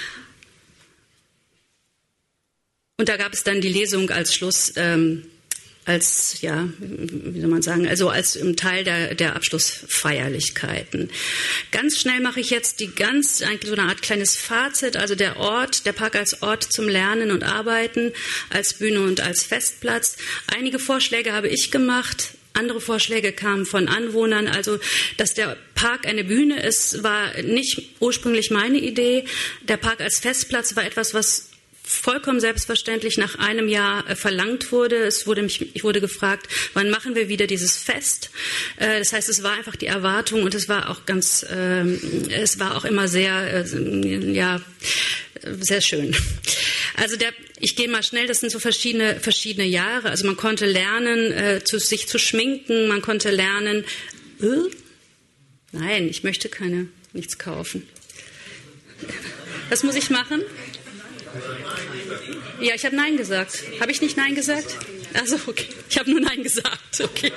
Und da gab es dann die Lesung als Schluss, ähm, als, ja, wie soll man sagen, also als im Teil der, der Abschlussfeierlichkeiten. Ganz schnell mache ich jetzt die ganz, eigentlich so eine Art kleines Fazit, also der Ort, der Park als Ort zum Lernen und Arbeiten, als Bühne und als Festplatz. Einige Vorschläge habe ich gemacht. Andere Vorschläge kamen von Anwohnern. Also, dass der Park eine Bühne ist, war nicht ursprünglich meine Idee. Der Park als Festplatz war etwas, was vollkommen selbstverständlich nach einem Jahr äh, verlangt wurde. Es wurde mich, ich wurde gefragt, wann machen wir wieder dieses Fest? Äh, das heißt, es war einfach die Erwartung und es war auch ganz, äh, es war auch immer sehr, äh, ja, sehr schön. Also der, ich gehe mal schnell, das sind so verschiedene, verschiedene Jahre. Also man konnte lernen, äh, zu, sich zu schminken, man konnte lernen, äh, nein, ich möchte keine, nichts kaufen. Was muss ich machen? Ja, ich habe Nein gesagt. Habe ich nicht Nein gesagt? Also okay. Ich habe nur Nein gesagt. Okay.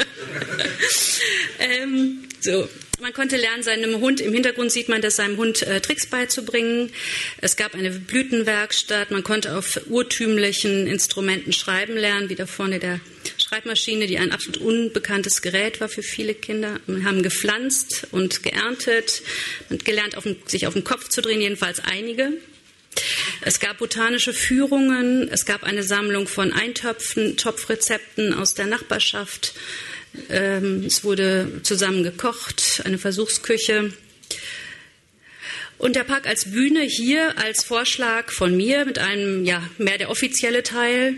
ähm, so. Man konnte lernen, seinem Hund, im Hintergrund sieht man das, seinem Hund äh, Tricks beizubringen. Es gab eine Blütenwerkstatt. Man konnte auf urtümlichen Instrumenten schreiben lernen, wie da vorne der Schreibmaschine, die ein absolut unbekanntes Gerät war für viele Kinder. Wir haben gepflanzt und geerntet und gelernt, auf den, sich auf den Kopf zu drehen, jedenfalls einige. Es gab botanische Führungen, es gab eine Sammlung von Eintöpfen, Topfrezepten aus der Nachbarschaft. Ähm, es wurde zusammen gekocht, eine Versuchsküche. Und der Park als Bühne hier als Vorschlag von mir mit einem, ja, mehr der offizielle Teil.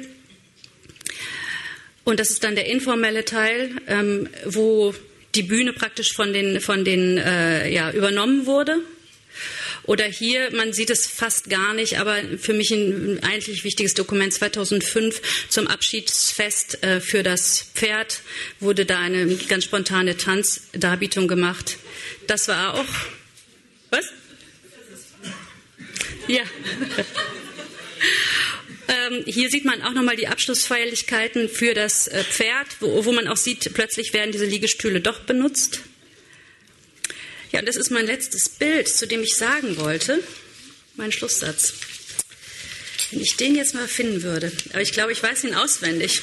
Und das ist dann der informelle Teil, ähm, wo die Bühne praktisch von den, von den äh, ja, übernommen wurde. Oder hier, man sieht es fast gar nicht, aber für mich ein eigentlich wichtiges Dokument zweitausendfünf zum Abschiedsfest äh, für das Pferd wurde da eine ganz spontane Tanzdarbietung gemacht. Das war auch... Was? Ja. Ähm, hier sieht man auch nochmal die Abschlussfeierlichkeiten für das äh, Pferd, wo, wo man auch sieht, plötzlich werden diese Liegestühle doch benutzt. Ja, und das ist mein letztes Bild, zu dem ich sagen wollte, mein Schlusssatz. Wenn ich den jetzt mal finden würde, aber ich glaube, ich weiß ihn auswendig.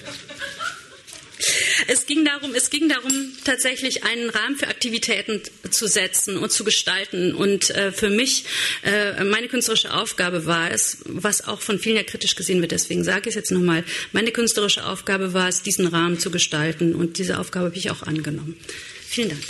Es ging darum, es ging darum, tatsächlich einen Rahmen für Aktivitäten zu setzen und zu gestalten. Und äh, für mich, äh, meine künstlerische Aufgabe war es, was auch von vielen ja kritisch gesehen wird, deswegen sage ich es jetzt nochmal, meine künstlerische Aufgabe war es, diesen Rahmen zu gestalten. Und diese Aufgabe habe ich auch angenommen. Vielen Dank.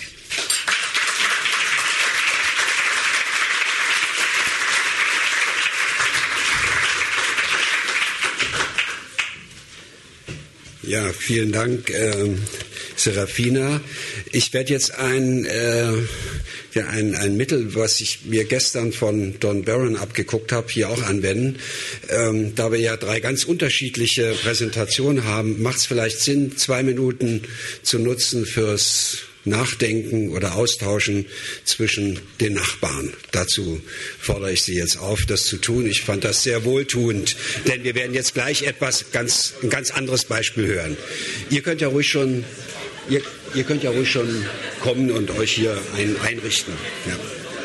Ja, vielen Dank, äh, Serafina. Ich werde jetzt ein, äh, ja, ein, ein Mittel, was ich mir gestern von Don Barron abgeguckt habe, hier auch anwenden. Ähm, da wir ja drei ganz unterschiedliche Präsentationen haben, macht es vielleicht Sinn, zwei Minuten zu nutzen fürs Nachdenken oder Austauschen zwischen den Nachbarn. Dazu fordere ich Sie jetzt auf, das zu tun. Ich fand das sehr wohltuend, denn wir werden jetzt gleich etwas ganz, ein ganz anderes Beispiel hören. Ihr könnt ja ruhig schon, ihr, ihr könnt ja ruhig schon kommen und euch hier ein, einrichten. Ja.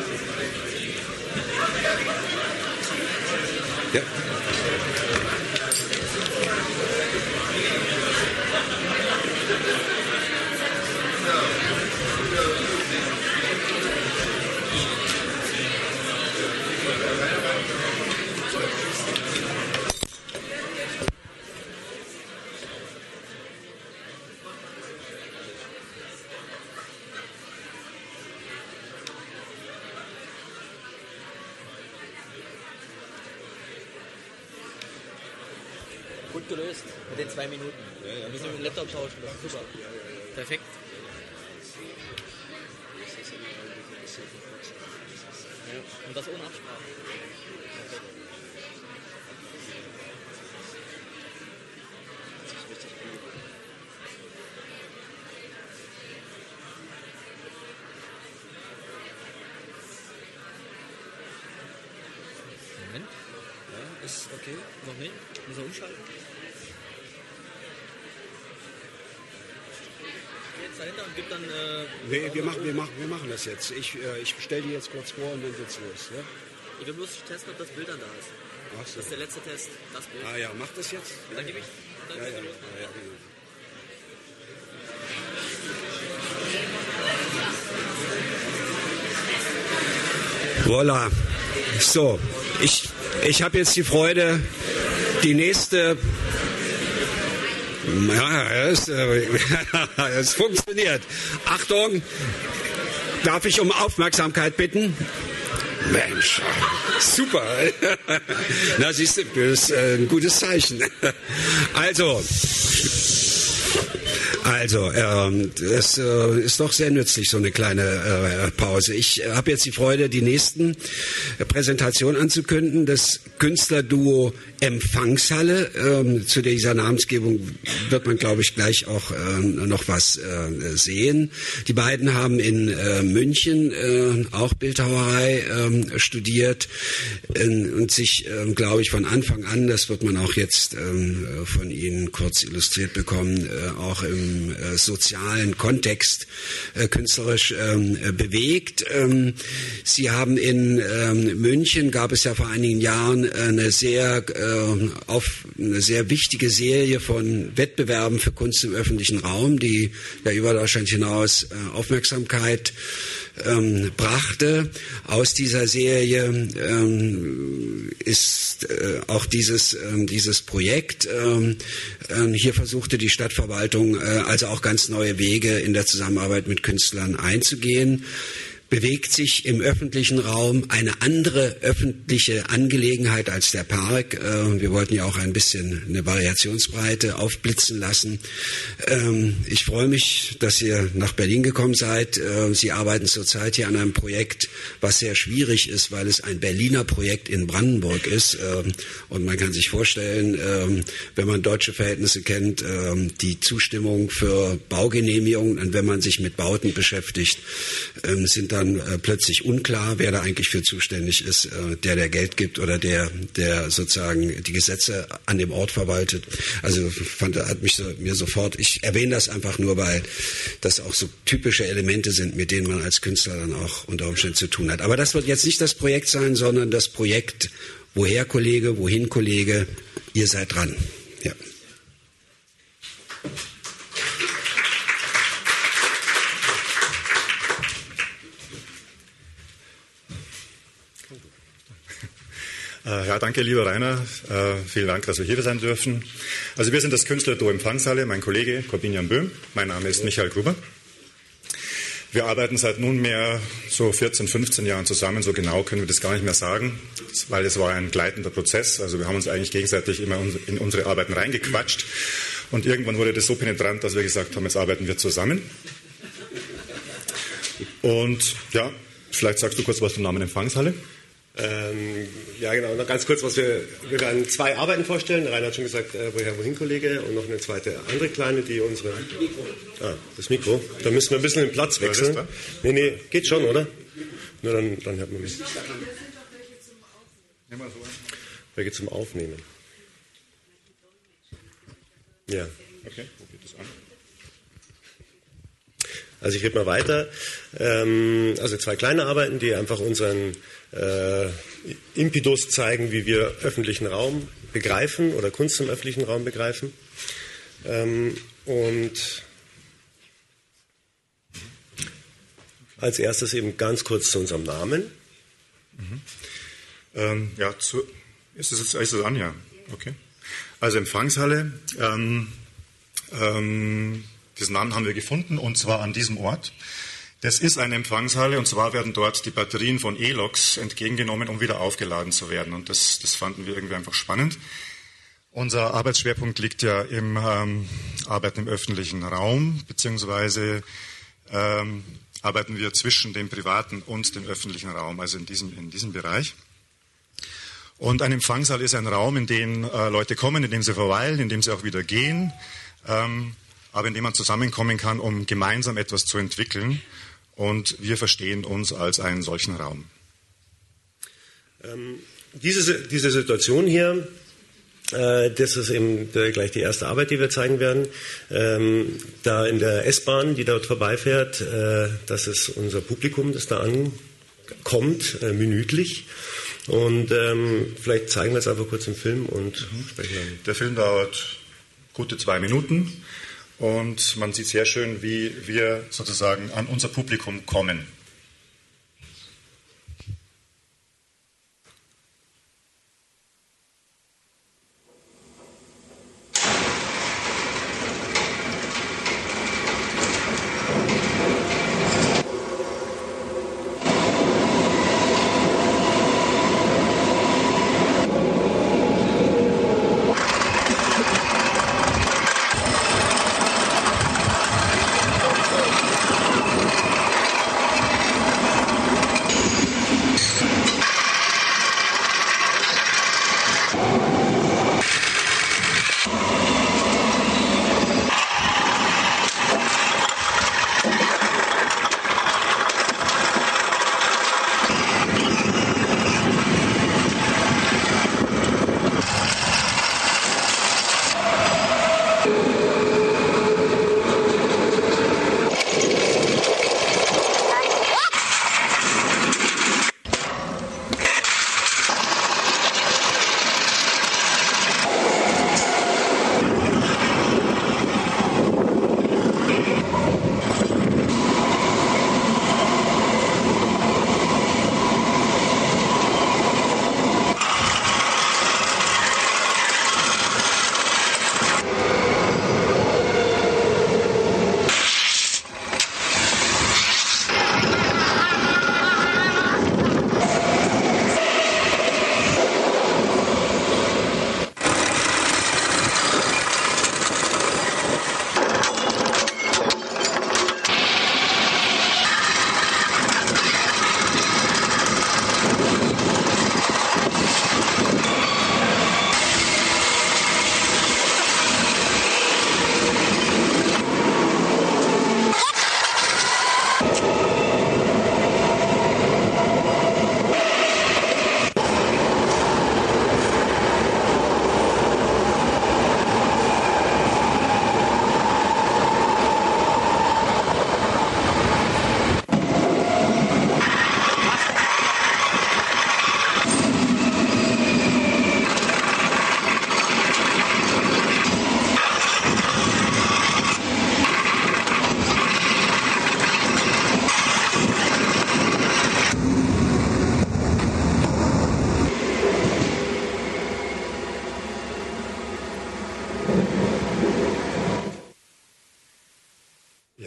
Ja. Gut gelöst mit den zwei Minuten. Ja, ja. Wir müssen mit dem Laptop tauschen, das ist super. Perfekt. Ja. Und das ohne Absprache. Perfekt. Moment. Ja, ist okay. Noch nicht? Müssen wir umschalten? Jetzt dahinter und gibt dann... Äh, wir, wir, machen, wir, machen, wir machen das jetzt. Ich, äh, ich stelle die jetzt kurz vor und dann geht's los. Ja? Ich will bloß testen, ob das Bild dann da ist. Ach so. Das ist der letzte Test. Das Bild. Ah ja, mach das jetzt. Dann gebe ich... Dann ja, ja, los. ja, ja, genau. Voilà. So, ich, ich habe jetzt die Freude, die nächste... Ja, es, äh, es funktioniert. Achtung, darf ich um Aufmerksamkeit bitten? Mensch, super. Na, siehst du, das ist ein gutes Zeichen. Also... Also, ähm, das äh, ist doch sehr nützlich, so eine kleine äh, Pause. Ich äh, habe jetzt die Freude, die nächsten äh, Präsentationen anzukündigen. Das Künstlerduo Empfangshalle. Ähm, zu dieser Namensgebung wird man, glaube ich, gleich auch äh, noch was äh, sehen. Die beiden haben in äh, München äh, auch Bildhauerei äh, studiert äh, und sich, äh, glaube ich, von Anfang an, das wird man auch jetzt äh, von Ihnen kurz illustriert bekommen, äh, auch im äh, sozialen Kontext äh, künstlerisch ähm, äh, bewegt. Ähm, Sie haben in ähm, München, gab es ja vor einigen Jahren eine sehr, äh, auf, eine sehr wichtige Serie von Wettbewerben für Kunst im öffentlichen Raum, die ja über Deutschland hinaus äh, Aufmerksamkeit ähm, brachte. Aus dieser Serie ähm, ist äh, auch dieses, ähm, dieses Projekt. Ähm, äh, hier versuchte die Stadtverwaltung äh, also auch ganz neue Wege in der Zusammenarbeit mit Künstlern einzugehen. Bewegt sich im öffentlichen Raum eine andere öffentliche Angelegenheit als der Park. Wir wollten ja auch ein bisschen eine Variationsbreite aufblitzen lassen. Ich freue mich, dass ihr nach Berlin gekommen seid. Sie arbeiten zurzeit hier an einem Projekt, was sehr schwierig ist, weil es ein Berliner Projekt in Brandenburg ist. Und man kann sich vorstellen, wenn man deutsche Verhältnisse kennt, die Zustimmung für Baugenehmigungen, und wenn man sich mit Bauten beschäftigt, sind dann äh, plötzlich unklar, wer da eigentlich für zuständig ist, äh, der, der Geld gibt oder der, der sozusagen die Gesetze an dem Ort verwaltet. Also fand, hat mich so, mir sofort, ich erwähne das einfach nur, weil das auch so typische Elemente sind, mit denen man als Künstler dann auch unter Umständen zu tun hat. Aber das wird jetzt nicht das Projekt sein, sondern das Projekt, woher Kollege, wohin Kollege, ihr seid dran. Ja. Ja, danke, lieber Rainer. Äh, vielen Dank, dass wir hier sein dürfen. Also wir sind das Künstlerduo Empfangshalle, mein Kollege Corbinian Böhm, mein Name ist Michael Gruber. Wir arbeiten seit nunmehr so vierzehn, fünfzehn Jahren zusammen, so genau können wir das gar nicht mehr sagen, weil es war ein gleitender Prozess. Also wir haben uns eigentlich gegenseitig immer in unsere Arbeiten reingequatscht und irgendwann wurde das so penetrant, dass wir gesagt haben, jetzt arbeiten wir zusammen. Und ja, vielleicht sagst du kurz was zum Namen Empfangshalle. Ähm, ja, genau. Noch ganz kurz, was wir, wir werden zwei Arbeiten vorstellen. Rainer hat schon gesagt, äh, woher, wohin, Kollege, und noch eine zweite andere kleine, die unsere. Ah, das Mikro. Da müssen wir ein bisschen den Platz wechseln. Ja, nee, nee, geht schon, oder? Nur dann, dann hört man mich. Welche zum Aufnehmen? Ja. Okay, wo geht das an? Also ich rede mal weiter. Ähm, also zwei kleine Arbeiten, die einfach unseren äh, Impetus zeigen, wie wir öffentlichen Raum begreifen oder Kunst im öffentlichen Raum begreifen. Ähm, und als erstes eben ganz kurz zu unserem Namen. Mhm. Ähm, ja, zu, ist es jetzt ist es an, ja. Okay. Also Empfangshalle. Ähm, ähm, diesen Namen haben wir gefunden, und zwar an diesem Ort. Das ist eine Empfangshalle, und zwar werden dort die Batterien von E-Loks entgegengenommen, um wieder aufgeladen zu werden. Und das, das fanden wir irgendwie einfach spannend. Unser Arbeitsschwerpunkt liegt ja im ähm, Arbeiten im öffentlichen Raum, beziehungsweise ähm, arbeiten wir zwischen dem privaten und dem öffentlichen Raum, also in diesem, in diesem Bereich. Und ein Empfangssaal ist ein Raum, in den äh, Leute kommen, in dem sie verweilen, in dem sie auch wieder gehen, ähm, aber in dem man zusammenkommen kann, um gemeinsam etwas zu entwickeln. Und wir verstehen uns als einen solchen Raum. Ähm, diese, diese Situation hier, äh, das ist eben der, gleich die erste Arbeit, die wir zeigen werden. Ähm, da in der S-Bahn, die dort vorbeifährt, äh, das ist unser Publikum, das da ankommt, äh, minütlich. Und ähm, vielleicht zeigen wir es einfach kurz im Film und mhm. sprechen dann. Der Film dauert gute zwei Minuten. Und man sieht sehr schön, wie wir sozusagen an unser Publikum kommen.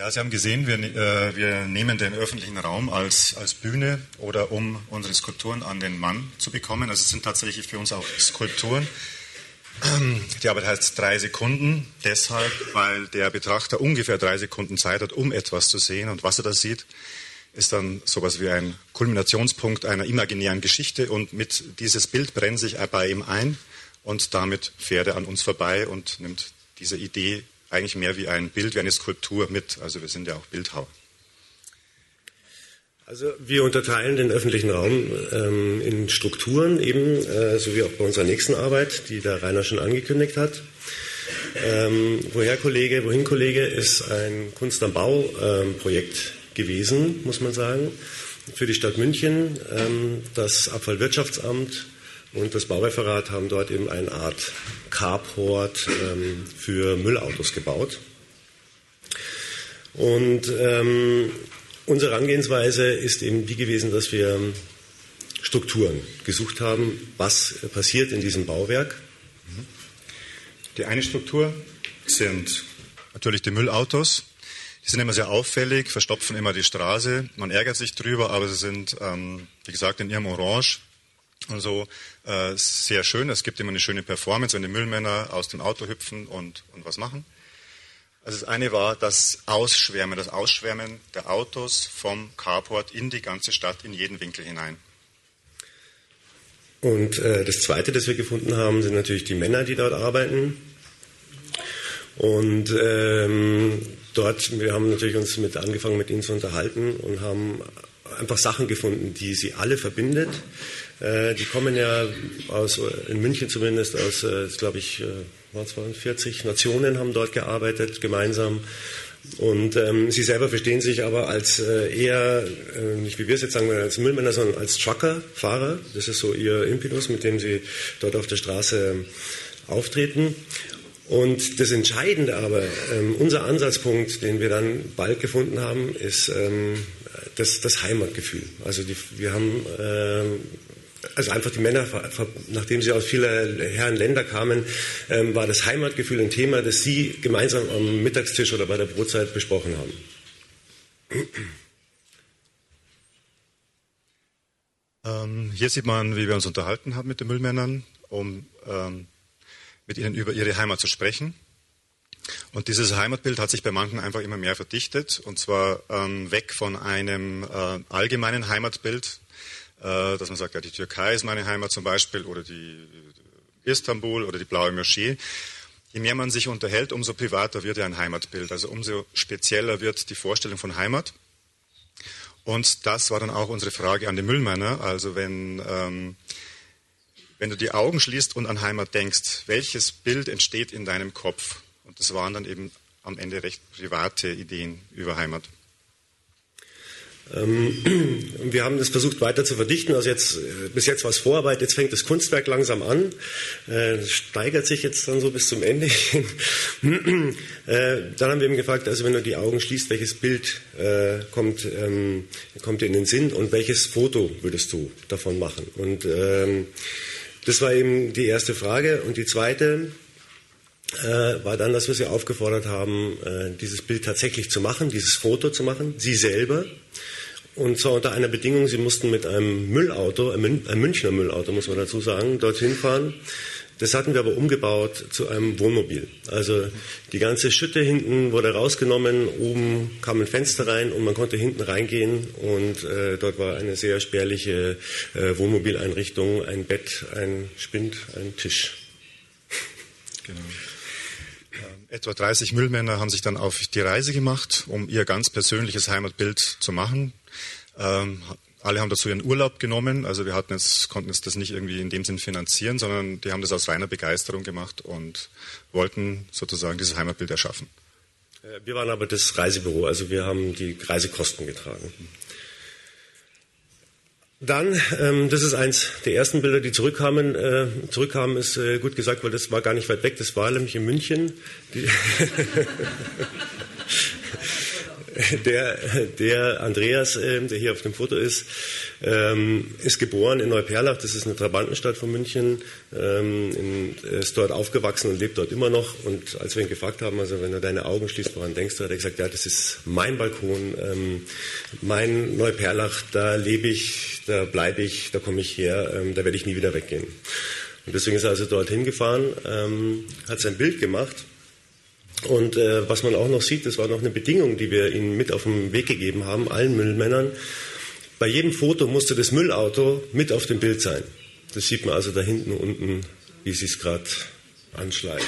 Ja, Sie haben gesehen, wir, äh, wir nehmen den öffentlichen Raum als, als Bühne oder um unsere Skulpturen an den Mann zu bekommen. Also es sind tatsächlich für uns auch Skulpturen. Die Arbeit heißt drei Sekunden, deshalb, weil der Betrachter ungefähr drei Sekunden Zeit hat, um etwas zu sehen. Und was er da sieht, ist dann sowas wie ein Kulminationspunkt einer imaginären Geschichte. Und mit dieses Bild brennt sich bei ihm ein und damit fährt er an uns vorbei und nimmt diese Idee eigentlich mehr wie ein Bild, wie eine Skulptur mit. Also wir sind ja auch Bildhauer. Also wir unterteilen den öffentlichen Raum ähm, in Strukturen eben, äh, so wie auch bei unserer nächsten Arbeit, die der Rainer schon angekündigt hat. Ähm, woher Kollege, wohin Kollege ist ein Kunst am Bau ähm, Projekt gewesen, muss man sagen, für die Stadt München. Ähm, das Abfallwirtschaftsamt und das Baureferat haben dort eben eine Art Carport ähm, für Müllautos gebaut. Und ähm, unsere Herangehensweise ist eben die gewesen, dass wir Strukturen gesucht haben, was passiert in diesem Bauwerk. Die eine Struktur sind natürlich die Müllautos. Die sind immer sehr auffällig, verstopfen immer die Straße. Man ärgert sich drüber, aber sie sind, ähm, wie gesagt, in ihrem Orange und so äh, sehr schön. Es gibt immer eine schöne Performance, wenn die Müllmänner aus dem Auto hüpfen und, und was machen. Also das eine war das Ausschwärmen, das Ausschwärmen der Autos vom Carport in die ganze Stadt, in jeden Winkel hinein. Und äh, das Zweite, das wir gefunden haben, sind natürlich die Männer, die dort arbeiten. Und ähm, dort, wir haben natürlich uns mit angefangen, mit ihnen zu unterhalten und haben einfach Sachen gefunden, die sie alle verbindet. Äh, die kommen ja aus, in München zumindest, aus, äh, glaube ich, äh, vierzig Nationen haben dort gearbeitet, gemeinsam. Und ähm, sie selber verstehen sich aber als äh, eher, äh, nicht wie wir es jetzt sagen, als Müllmänner, sondern als Trucker, Fahrer. Das ist so ihr Impetus, mit dem sie dort auf der Straße äh, auftreten. Und das Entscheidende aber, ähm, unser Ansatzpunkt, den wir dann bald gefunden haben, ist ähm, das, das Heimatgefühl. Also die, wir haben ähm, also einfach die Männer, nachdem sie aus vielen Herren Länder kamen, ähm, war das Heimatgefühl ein Thema, das sie gemeinsam am Mittagstisch oder bei der Brotzeit besprochen haben. Ähm, hier sieht man, wie wir uns unterhalten haben mit den Müllmännern, um ähm, mit ihnen über ihre Heimat zu sprechen. Und dieses Heimatbild hat sich bei manchen einfach immer mehr verdichtet, und zwar ähm, weg von einem äh, allgemeinen Heimatbild, äh, dass man sagt, ja, die Türkei ist meine Heimat zum Beispiel, oder die Istanbul oder die Blaue Moschee. Je mehr man sich unterhält, umso privater wird ja ein Heimatbild, also umso spezieller wird die Vorstellung von Heimat. Und das war dann auch unsere Frage an die Müllmänner, also wenn... Ähm, Wenn du die Augen schließt und an Heimat denkst, welches Bild entsteht in deinem Kopf? Und das waren dann eben am Ende recht private Ideen über Heimat. Ähm, wir haben das versucht weiter zu verdichten. Also jetzt, bis jetzt war es Vorarbeit, jetzt fängt das Kunstwerk langsam an. Äh, steigert sich jetzt dann so bis zum Ende hin. äh, dann haben wir eben gefragt, also wenn du die Augen schließt, welches Bild äh, kommt, ähm, kommt dir in den Sinn und welches Foto würdest du davon machen? Und ähm, das war eben die erste Frage. Und die zweite äh, war dann, dass wir sie aufgefordert haben, äh, dieses Bild tatsächlich zu machen, dieses Foto zu machen, sie selber. Und zwar unter einer Bedingung, sie mussten mit einem Müllauto, ein, Mün- ein Münchner Müllauto, muss man dazu sagen, dorthin fahren. Das hatten wir aber umgebaut zu einem Wohnmobil. Also die ganze Schütte hinten wurde rausgenommen, oben kam ein Fenster rein und man konnte hinten reingehen, und äh, dort war eine sehr spärliche äh, Wohnmobileinrichtung, ein Bett, ein Spind, ein Tisch. Genau. Ähm, etwa dreißig Müllmänner haben sich dann auf die Reise gemacht, um ihr ganz persönliches Heimatbild zu machen. Ähm, Alle haben dazu ihren Urlaub genommen, also wir hatten jetzt, konnten jetzt das nicht irgendwie in dem Sinn finanzieren, sondern die haben das aus reiner Begeisterung gemacht und wollten sozusagen dieses Heimatbild erschaffen. Wir waren aber das Reisebüro, also wir haben die Reisekosten getragen. Dann, ähm, das ist eins der ersten Bilder, die zurückkamen. Äh, zurückkamen ist äh, gut gesagt, weil das war gar nicht weit weg, das war nämlich in München. Die Der, der Andreas, äh, der hier auf dem Foto ist, ähm, ist geboren in Neuperlach, das ist eine Trabantenstadt von München, ähm, in, ist dort aufgewachsen und lebt dort immer noch. Und als wir ihn gefragt haben, also wenn du deine Augen schließt, woran denkst du, hat er gesagt, ja, das ist mein Balkon, ähm, mein Neuperlach, da lebe ich, da bleibe ich, da komme ich her, ähm, da werde ich nie wieder weggehen. Und deswegen ist er also dorthin gefahren, ähm, hat sein Bild gemacht. Und äh, was man auch noch sieht, das war noch eine Bedingung, die wir ihnen mit auf den Weg gegeben haben, allen Müllmännern. Bei jedem Foto musste das Müllauto mit auf dem Bild sein. Das sieht man also da hinten unten, wie sie es gerade anschleicht.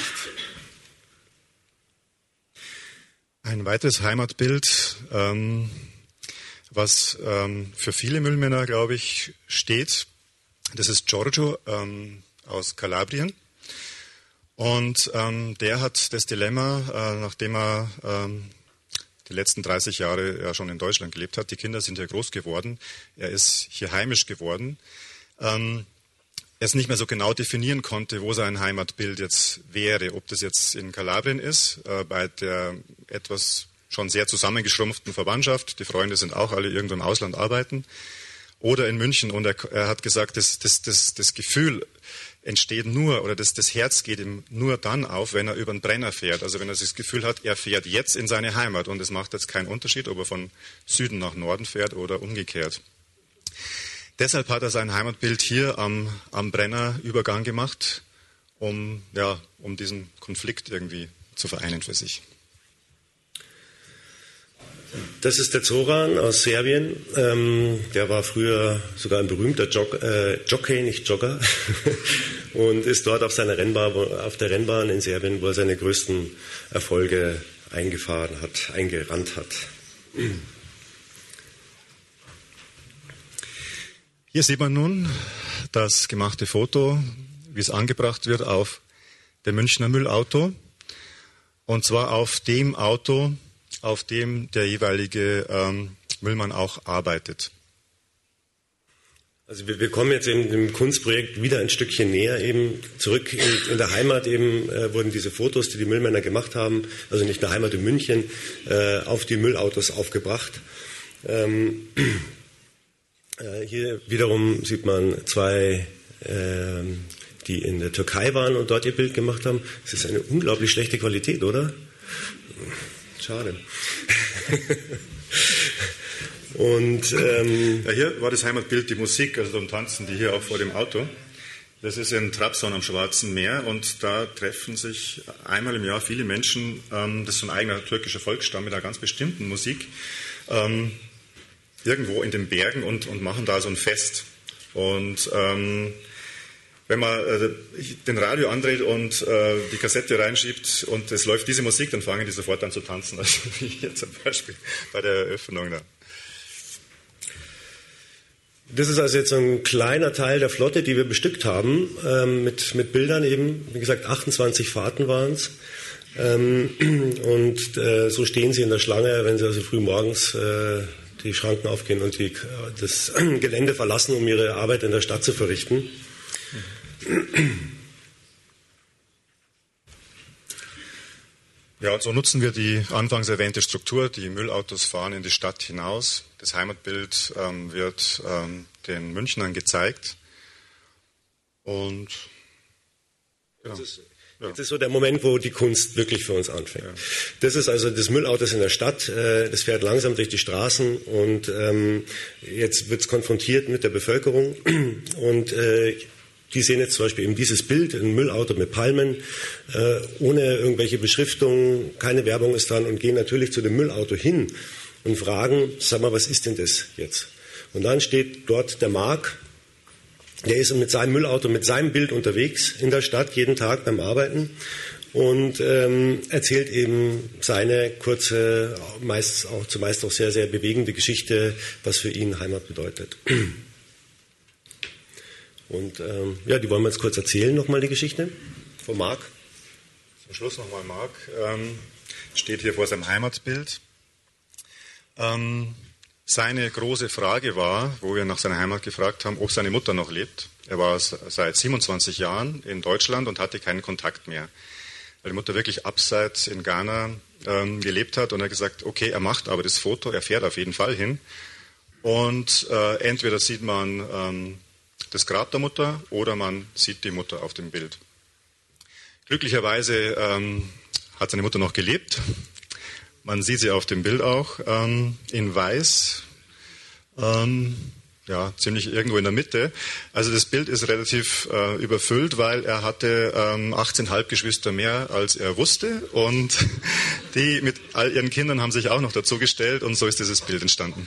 Ein weiteres Heimatbild, ähm, was ähm, für viele Müllmänner, glaube ich, steht, das ist Giorgio ähm, aus Kalabrien. Und ähm, der hat das Dilemma, äh, nachdem er ähm, die letzten dreißig Jahre ja schon in Deutschland gelebt hat, die Kinder sind ja groß geworden, er ist hier heimisch geworden, ähm, er es nicht mehr so genau definieren konnte, wo sein Heimatbild jetzt wäre, ob das jetzt in Kalabrien ist, äh, bei der etwas schon sehr zusammengeschrumpften Verwandtschaft, die Freunde sind auch alle irgendwo im Ausland arbeiten, oder in München. Und er, er hat gesagt, das, das, das, das Gefühl entsteht nur, oder das, das Herz geht ihm nur dann auf, wenn er über den Brenner fährt. Also wenn er das Gefühl hat, er fährt jetzt in seine Heimat und es macht jetzt keinen Unterschied, ob er von Süden nach Norden fährt oder umgekehrt. Deshalb hat er sein Heimatbild hier am, am Brennerübergang gemacht, um, ja, um diesen Konflikt irgendwie zu vereinen für sich. Das ist der Zoran aus Serbien. Ähm, der war früher sogar ein berühmter Jog, äh, Jockey, nicht Jogger, und ist dort auf seiner Rennbahn, auf der Rennbahn in Serbien, wo er seine größten Erfolge eingefahren hat, eingerannt hat. Hier sieht man nun das gemachte Foto, wie es angebracht wird auf dem Münchner Müllauto, und zwar auf dem Auto, auf dem der jeweilige ähm, Müllmann auch arbeitet. Also wir, wir kommen jetzt in dem Kunstprojekt wieder ein Stückchen näher, eben zurück in, in der Heimat eben äh, wurden diese Fotos, die die Müllmänner gemacht haben, also nicht in der Heimat in München, äh, auf die Müllautos aufgebracht. Ähm, äh, hier wiederum sieht man zwei, äh, die in der Türkei waren und dort ihr Bild gemacht haben. Es ist eine unglaublich schlechte Qualität, oder? Schade. Und ähm, ja, hier war das Heimatbild die Musik, also dann tanzen die hier auch vor dem Auto. Das ist in Trabzon am Schwarzen Meer und da treffen sich einmal im Jahr viele Menschen, ähm, das ist so ein eigener türkischer Volksstamm mit einer ganz bestimmten Musik, ähm, irgendwo in den Bergen und, und machen da so ein Fest. Und ähm, wenn man äh, den Radio andreht und äh, die Kassette reinschiebt und es läuft diese Musik, dann fangen die sofort an zu tanzen. Also wie hier zum Beispiel bei der Eröffnung da. Das ist also jetzt ein kleiner Teil der Flotte, die wir bestückt haben, ähm, mit, mit Bildern eben. Wie gesagt, achtundzwanzig Fahrten waren es. Ähm, und äh, so stehen sie in der Schlange, wenn sie also früh morgens äh, die Schranken aufgehen und die, das Gelände verlassen, um ihre Arbeit in der Stadt zu verrichten. Ja, und so nutzen wir die anfangs erwähnte Struktur. Die Müllautos fahren in die Stadt hinaus. Das Heimatbild ähm, wird ähm, den Münchnern gezeigt. Und ja. Jetzt ist, jetzt ist so der Moment, wo die Kunst wirklich für uns anfängt. Ja. Das ist also das Müllauto in der Stadt. Äh, das fährt langsam durch die Straßen und ähm, jetzt wird es konfrontiert mit der Bevölkerung. Und äh, die sehen jetzt zum Beispiel eben dieses Bild, ein Müllauto mit Palmen, äh, ohne irgendwelche Beschriftungen, keine Werbung ist dran, und gehen natürlich zu dem Müllauto hin und fragen, sag mal, was ist denn das jetzt? Und dann steht dort der Marc, der ist mit seinem Müllauto, mit seinem Bild unterwegs in der Stadt, jeden Tag beim Arbeiten, und ähm, erzählt eben seine kurze, meist auch, zumeist auch sehr, sehr bewegende Geschichte, was für ihn Heimat bedeutet. Und ähm, ja, die wollen wir jetzt kurz erzählen, nochmal die Geschichte von Marc. Zum Schluss nochmal Marc, ähm, steht hier vor seinem Heimatbild. Ähm, seine große Frage war, wo wir nach seiner Heimat gefragt haben, ob seine Mutter noch lebt. Er war seit siebenundzwanzig Jahren in Deutschland und hatte keinen Kontakt mehr. weil die Mutter wirklich abseits in Ghana ähm, gelebt hat, und er hat gesagt, okay, er macht aber das Foto, er fährt auf jeden Fall hin, und äh, entweder sieht man ähm, das Grab der Mutter oder man sieht die Mutter auf dem Bild. Glücklicherweise ähm, hat seine Mutter noch gelebt. Man sieht sie auf dem Bild auch ähm, in weiß, ähm, ja, ziemlich irgendwo in der Mitte. Also das Bild ist relativ äh, überfüllt, weil er hatte ähm, achtzehn Halbgeschwister mehr, als er wusste, und die mit all ihren Kindern haben sich auch noch dazu gestellt, und so ist dieses Bild entstanden.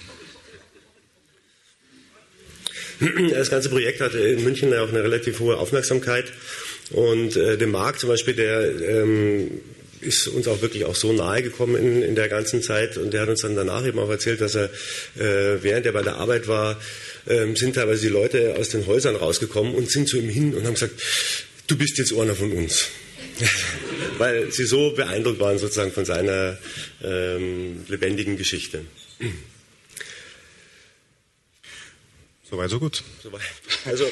Das ganze Projekt hatte in München auch eine relativ hohe Aufmerksamkeit, und äh, der Marc zum Beispiel, der ähm, ist uns auch wirklich auch so nahe gekommen in, in der ganzen Zeit, und der hat uns dann danach eben auch erzählt, dass er, äh, während er bei der Arbeit war, ähm, sind teilweise die Leute aus den Häusern rausgekommen und sind zu ihm hin und haben gesagt, du bist jetzt einer von uns. Weil sie so beeindruckt waren sozusagen von seiner ähm, lebendigen Geschichte. Soweit, so gut. Soweit. Also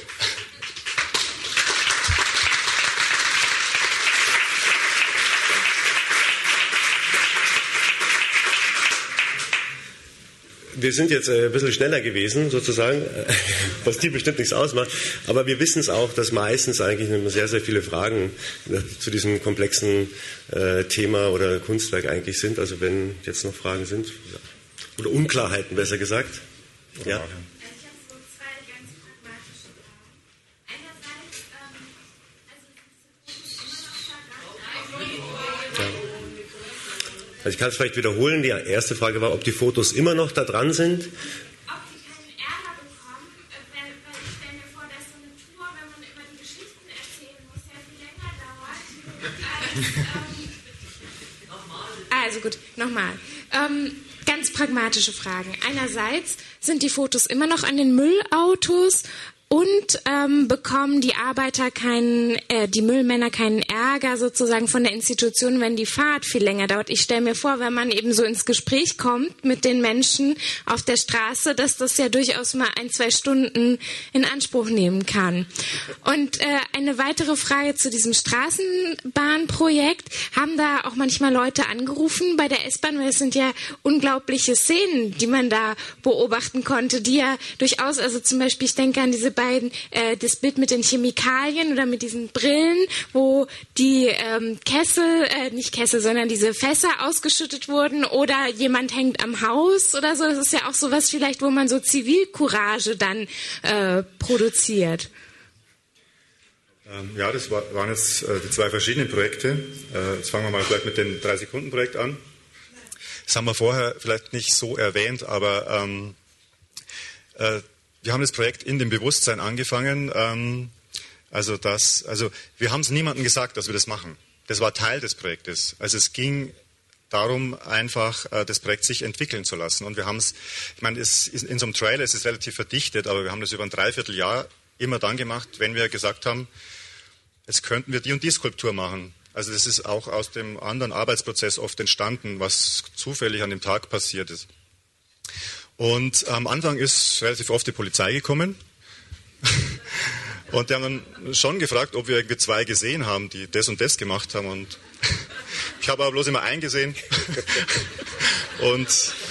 wir sind jetzt ein bisschen schneller gewesen, sozusagen, was dir bestimmt nichts ausmacht. Aber wir wissen es auch, dass meistens eigentlich sehr, sehr viele Fragen zu diesem komplexen äh, Thema oder Kunstwerk eigentlich sind. Also wenn jetzt noch Fragen sind, oder Unklarheiten besser gesagt. Ja. Ich habe so zwei ganz pragmatische Fragen. Einerseits, ähm, also immer noch ja. Also ich kann es vielleicht wiederholen. Die erste Frage war, ob die Fotos immer noch da dran sind. Ob die keinen Ärger bekommen, weil, weil ich stelle mir vor, dass so eine Tour, wenn man über die Geschichten erzählen muss, ja viel länger dauert. Als, ähm also gut, nochmal. Ähm, ganz pragmatische Fragen. Einerseits sind die Fotos immer noch an den Müllautos. Und ähm, bekommen die Arbeiter keinen, äh, die Müllmänner keinen Ärger sozusagen von der Institution, wenn die Fahrt viel länger dauert. Ich stelle mir vor, wenn man eben so ins Gespräch kommt mit den Menschen auf der Straße, dass das ja durchaus mal ein, zwei Stunden in Anspruch nehmen kann. Und äh, eine weitere Frage zu diesem Straßenbahnprojekt. Haben da auch manchmal Leute angerufen bei der S-Bahn, weil es sind ja unglaubliche Szenen, die man da beobachten konnte, die ja durchaus, also zum Beispiel, ich denke an diese beiden, äh, das Bild mit den Chemikalien oder mit diesen Brillen, wo die ähm, Kessel, äh, nicht Kessel, sondern diese Fässer ausgeschüttet wurden, oder jemand hängt am Haus oder so. Das ist ja auch sowas vielleicht, wo man so Zivilcourage dann äh, produziert. Ähm, ja, das war, waren jetzt äh, die zwei verschiedenen Projekte. Äh, jetzt fangen wir mal vielleicht mit dem drei-Sekunden-Projekt an. Das haben wir vorher vielleicht nicht so erwähnt, aber ähm, äh, wir haben das Projekt in dem Bewusstsein angefangen, ähm, also, das, also wir haben es niemandem gesagt, dass wir das machen. Das war Teil des Projektes. Also es ging darum, einfach äh, das Projekt sich entwickeln zu lassen. Und wir haben es, ich meine, es ist, in so einem Trailer ist es relativ verdichtet, aber wir haben das über ein Dreivierteljahr immer dann gemacht, wenn wir gesagt haben, jetzt könnten wir die und die Skulptur machen. Also das ist auch aus dem anderen Arbeitsprozess oft entstanden, was zufällig an dem Tag passiert ist. Und am Anfang ist relativ oft die Polizei gekommen und die haben dann schon gefragt, ob wir irgendwie zwei gesehen haben, die das und das gemacht haben. Und ich habe aber bloß immer einen gesehen. und,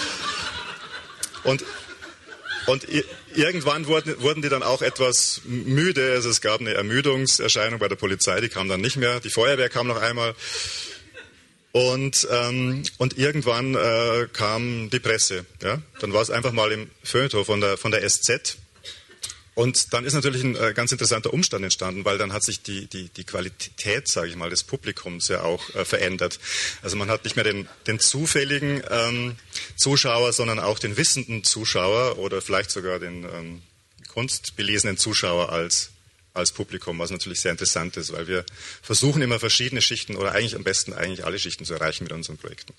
und, und irgendwann wurden, wurden die dann auch etwas müde. Also es gab eine Ermüdungserscheinung bei der Polizei, die kam dann nicht mehr. Die Feuerwehr kam noch einmal. Und, ähm, und irgendwann äh, kam die Presse. Ja? Dann war es einfach mal im Feuilleton von der, von der S Z. Und dann ist natürlich ein äh, ganz interessanter Umstand entstanden, weil dann hat sich die, die, die Qualität, sage ich mal, des Publikums ja auch äh, verändert. Also man hat nicht mehr den, den zufälligen ähm, Zuschauer, sondern auch den wissenden Zuschauer oder vielleicht sogar den ähm, kunstbelesenen Zuschauer als als Publikum, was natürlich sehr interessant ist, weil wir versuchen immer verschiedene Schichten oder eigentlich am besten eigentlich alle Schichten zu erreichen mit unseren Projekten.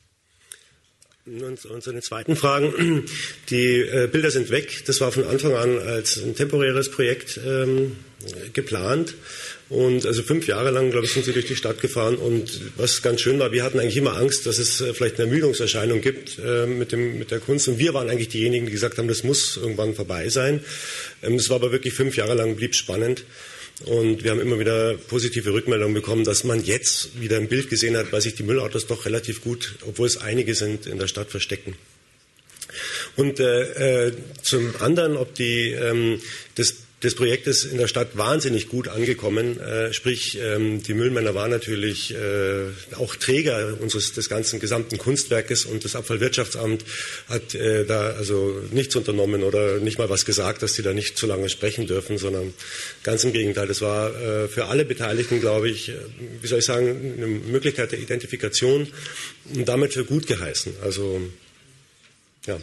Und, und zu den zweiten Fragen. Die äh, Bilder sind weg. Das war von Anfang an als ein temporäres Projekt ähm, geplant. Und also fünf Jahre lang, glaube ich, sind sie durch die Stadt gefahren. Und was ganz schön war, wir hatten eigentlich immer Angst, dass es äh, vielleicht eine Ermüdungserscheinung gibt äh, mit, dem, mit der Kunst. Und wir waren eigentlich diejenigen, die gesagt haben, das muss irgendwann vorbei sein. Ähm, das war aber wirklich fünf Jahre lang, blieb spannend. Und wir haben immer wieder positive Rückmeldungen bekommen, dass man jetzt wieder ein Bild gesehen hat, weil sich die Müllautos doch relativ gut, obwohl es einige sind, in der Stadt verstecken. Und äh, äh, zum anderen, ob die ähm, das Das Projekt ist in der Stadt wahnsinnig gut angekommen. Äh, sprich, ähm, die Müllmänner waren natürlich äh, auch Träger unseres des ganzen gesamten Kunstwerkes, und das Abfallwirtschaftsamt hat äh, da also nichts unternommen oder nicht mal was gesagt, dass die da nicht zu lange sprechen dürfen, sondern ganz im Gegenteil. Das war äh, für alle Beteiligten, glaube ich, äh, wie soll ich sagen, eine Möglichkeit der Identifikation und damit für gut geheißen. Also ja.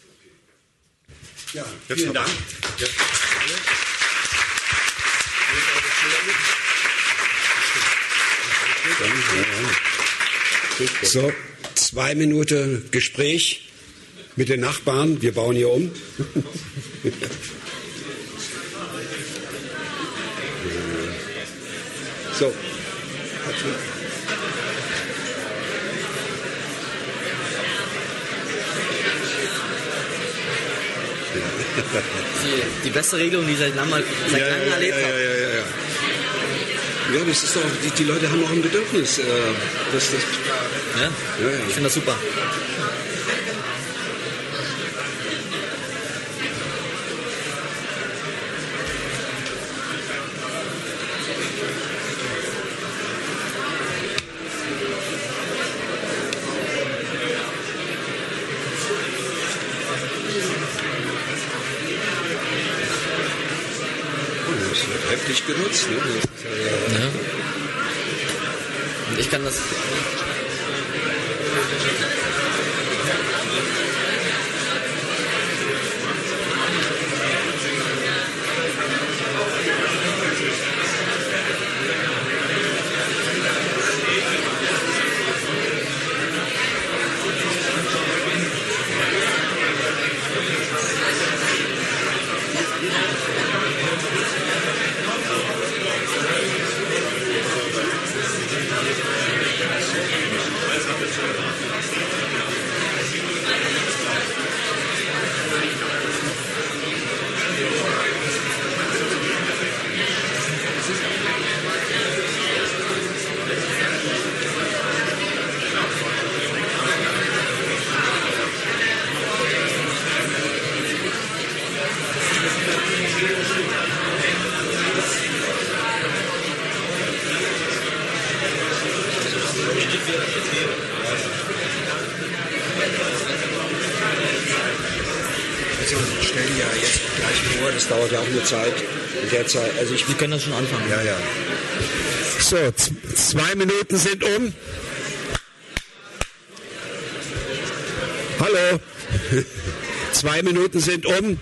Ja, vielen Dank. Ja. So, zwei Minuten Gespräch mit den Nachbarn. Wir bauen hier um. So. Die, die beste Regelung, die ich seit langem, seit ja, langem ja, erlebt ja, habe. ja, ja, ja. Ja, das ist doch, die, die Leute haben auch ein Bedürfnis. Äh, das, das, Ja? ja, ja. Ich finde das super. Das wird heftig genutzt. Ne? Das ist ja, Ja. Und ich kann das. ich stelle ja jetzt gleich vor, das dauert ja auch eine Zeit. In der Zeit, also ich. Wir können das schon anfangen. Ja, ja. So, z- zwei Minuten sind um. Hallo. Zwei Minuten sind um.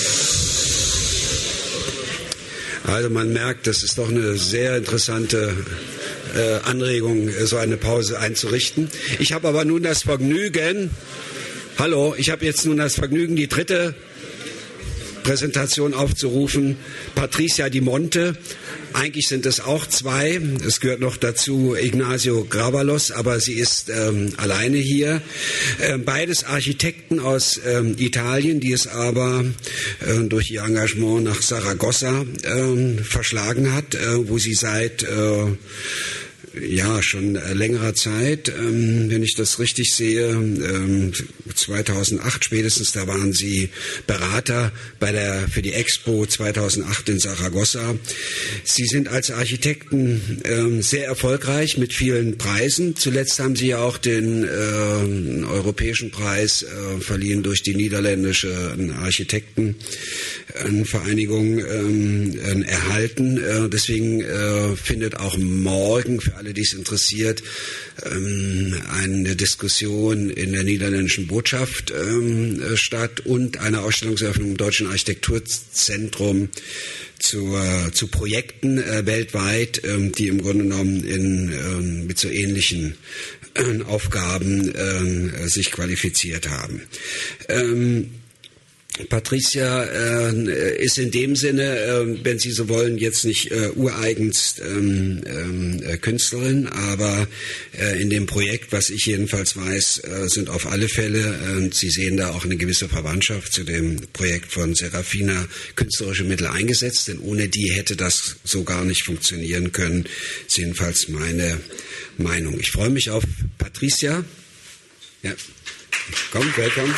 Also man merkt, das ist doch eine sehr interessante äh, Anregung, so eine Pause einzurichten. Ich habe aber nun das Vergnügen, hallo, ich habe jetzt nun das Vergnügen, die dritte Präsentation aufzurufen. Patricia Di Monte. Eigentlich sind es auch zwei. Es gehört noch dazu Ignacio Gravalos, aber sie ist ähm, alleine hier. Ähm, beides Architekten aus ähm, Italien, die es aber äh, durch ihr Engagement nach Saragossa äh, verschlagen hat, äh, wo sie seit äh, ja, schon äh, längerer Zeit, ähm, wenn ich das richtig sehe, ähm, zweitausendacht spätestens, da waren Sie Berater bei der, für die Expo zweitausendacht in Saragossa. Sie sind als Architekten ähm, sehr erfolgreich mit vielen Preisen. Zuletzt haben Sie ja auch den äh, europäischen Preis äh, verliehen durch die niederländische Architektenvereinigung ähm, erhalten. Äh, deswegen äh, findet auch morgen für alle, die es interessiert, eine Diskussion in der niederländischen Botschaft statt und eine Ausstellungseröffnung im Deutschen Architekturzentrum zu, zu Projekten weltweit, die im Grunde genommen in, mit so ähnlichen Aufgaben sich qualifiziert haben. Patricia äh, ist in dem Sinne, äh, wenn Sie so wollen, jetzt nicht äh, ureigenst ähm, äh, Künstlerin, aber äh, in dem Projekt, was ich jedenfalls weiß, äh, sind auf alle Fälle, äh, Sie sehen da auch eine gewisse Verwandtschaft zu dem Projekt von Serafina, künstlerische Mittel eingesetzt, denn ohne die hätte das so gar nicht funktionieren können. Das ist jedenfalls meine Meinung. Ich freue mich auf Patricia. Ja, komm, willkommen.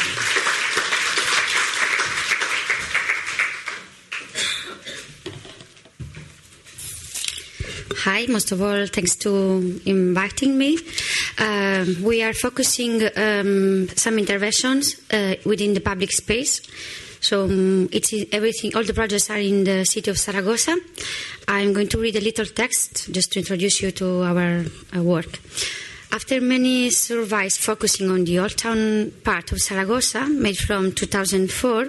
Hi, most of all, thanks to inviting me. Uh, we are focusing um, some interventions uh, within the public space. So um, it's everything. All the projects are in the city of Zaragoza. I'm going to read a little text just to introduce you to our uh, work. After many surveys focusing on the old town part of Zaragoza, made from two thousand four.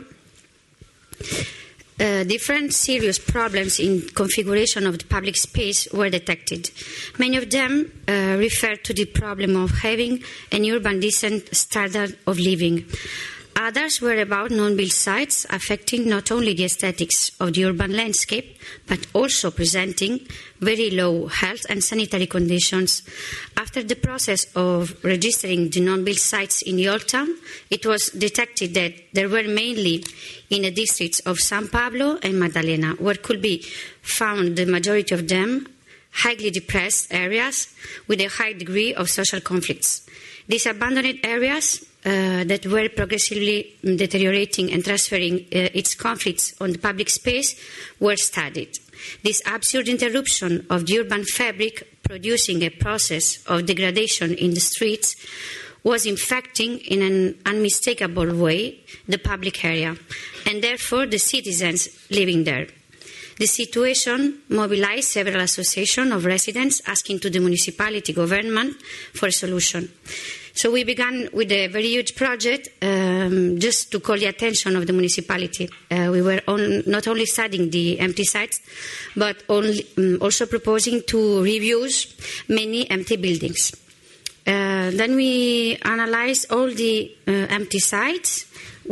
Uh, different serious problems in configuration of the public space were detected. Many of them uh, refer to the problem of having an urban decent standard of living. Others were about non-built sites affecting not only the aesthetics of the urban landscape, but also presenting very low health and sanitary conditions. After the process of registering the non-built sites in the Old Town, it was detected that there were mainly in the districts of San Pablo and Magdalena, where could be found the majority of them highly depressed areas with a high degree of social conflicts. These abandoned areas uh, that were progressively deteriorating and transferring uh, its conflicts on the public space were studied. This absurd interruption of the urban fabric, producing a process of degradation in the streets, was infecting in an unmistakable way the public area, and therefore the citizens living there. The situation mobilized several associations of residents asking to the municipality government for a solution. So we began with a very huge project um, just to call the attention of the municipality. Uh, we were on, not only studying the empty sites, but only, um, also proposing to review many empty buildings. Uh, then we analyzed all the uh, empty sites.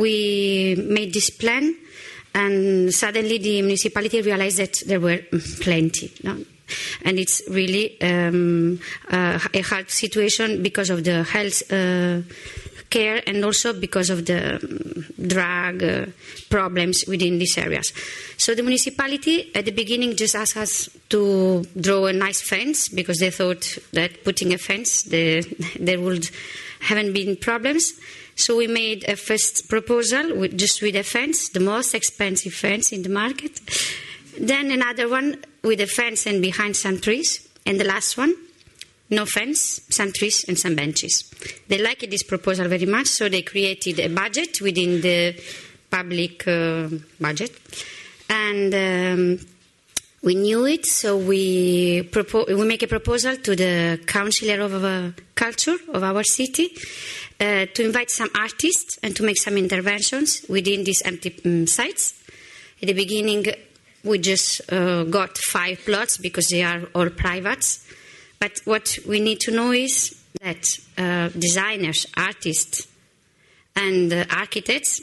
We made this plan, and suddenly the municipality realized that there were plenty. No? And it's really um, uh, a hard situation because of the health uh, care and also because of the um, drug uh, problems within these areas. So the municipality at the beginning just asked us to draw a nice fence because they thought that putting a fence the, there would haven't been problems. So we made a first proposal with, just with a fence, the most expensive fence in the market. Then another one with a fence and behind some trees. And the last one, no fence, some trees and some benches. They liked this proposal very much, so they created a budget within the public uh, budget. And um, we knew it, so we, propo- we make a proposal to the Councillor of uh, Culture of our city uh, to invite some artists and to make some interventions within these empty um, sites. At the beginning, we just uh, got five plots because they are all private. But what we need to know is that uh, designers, artists, and uh, architects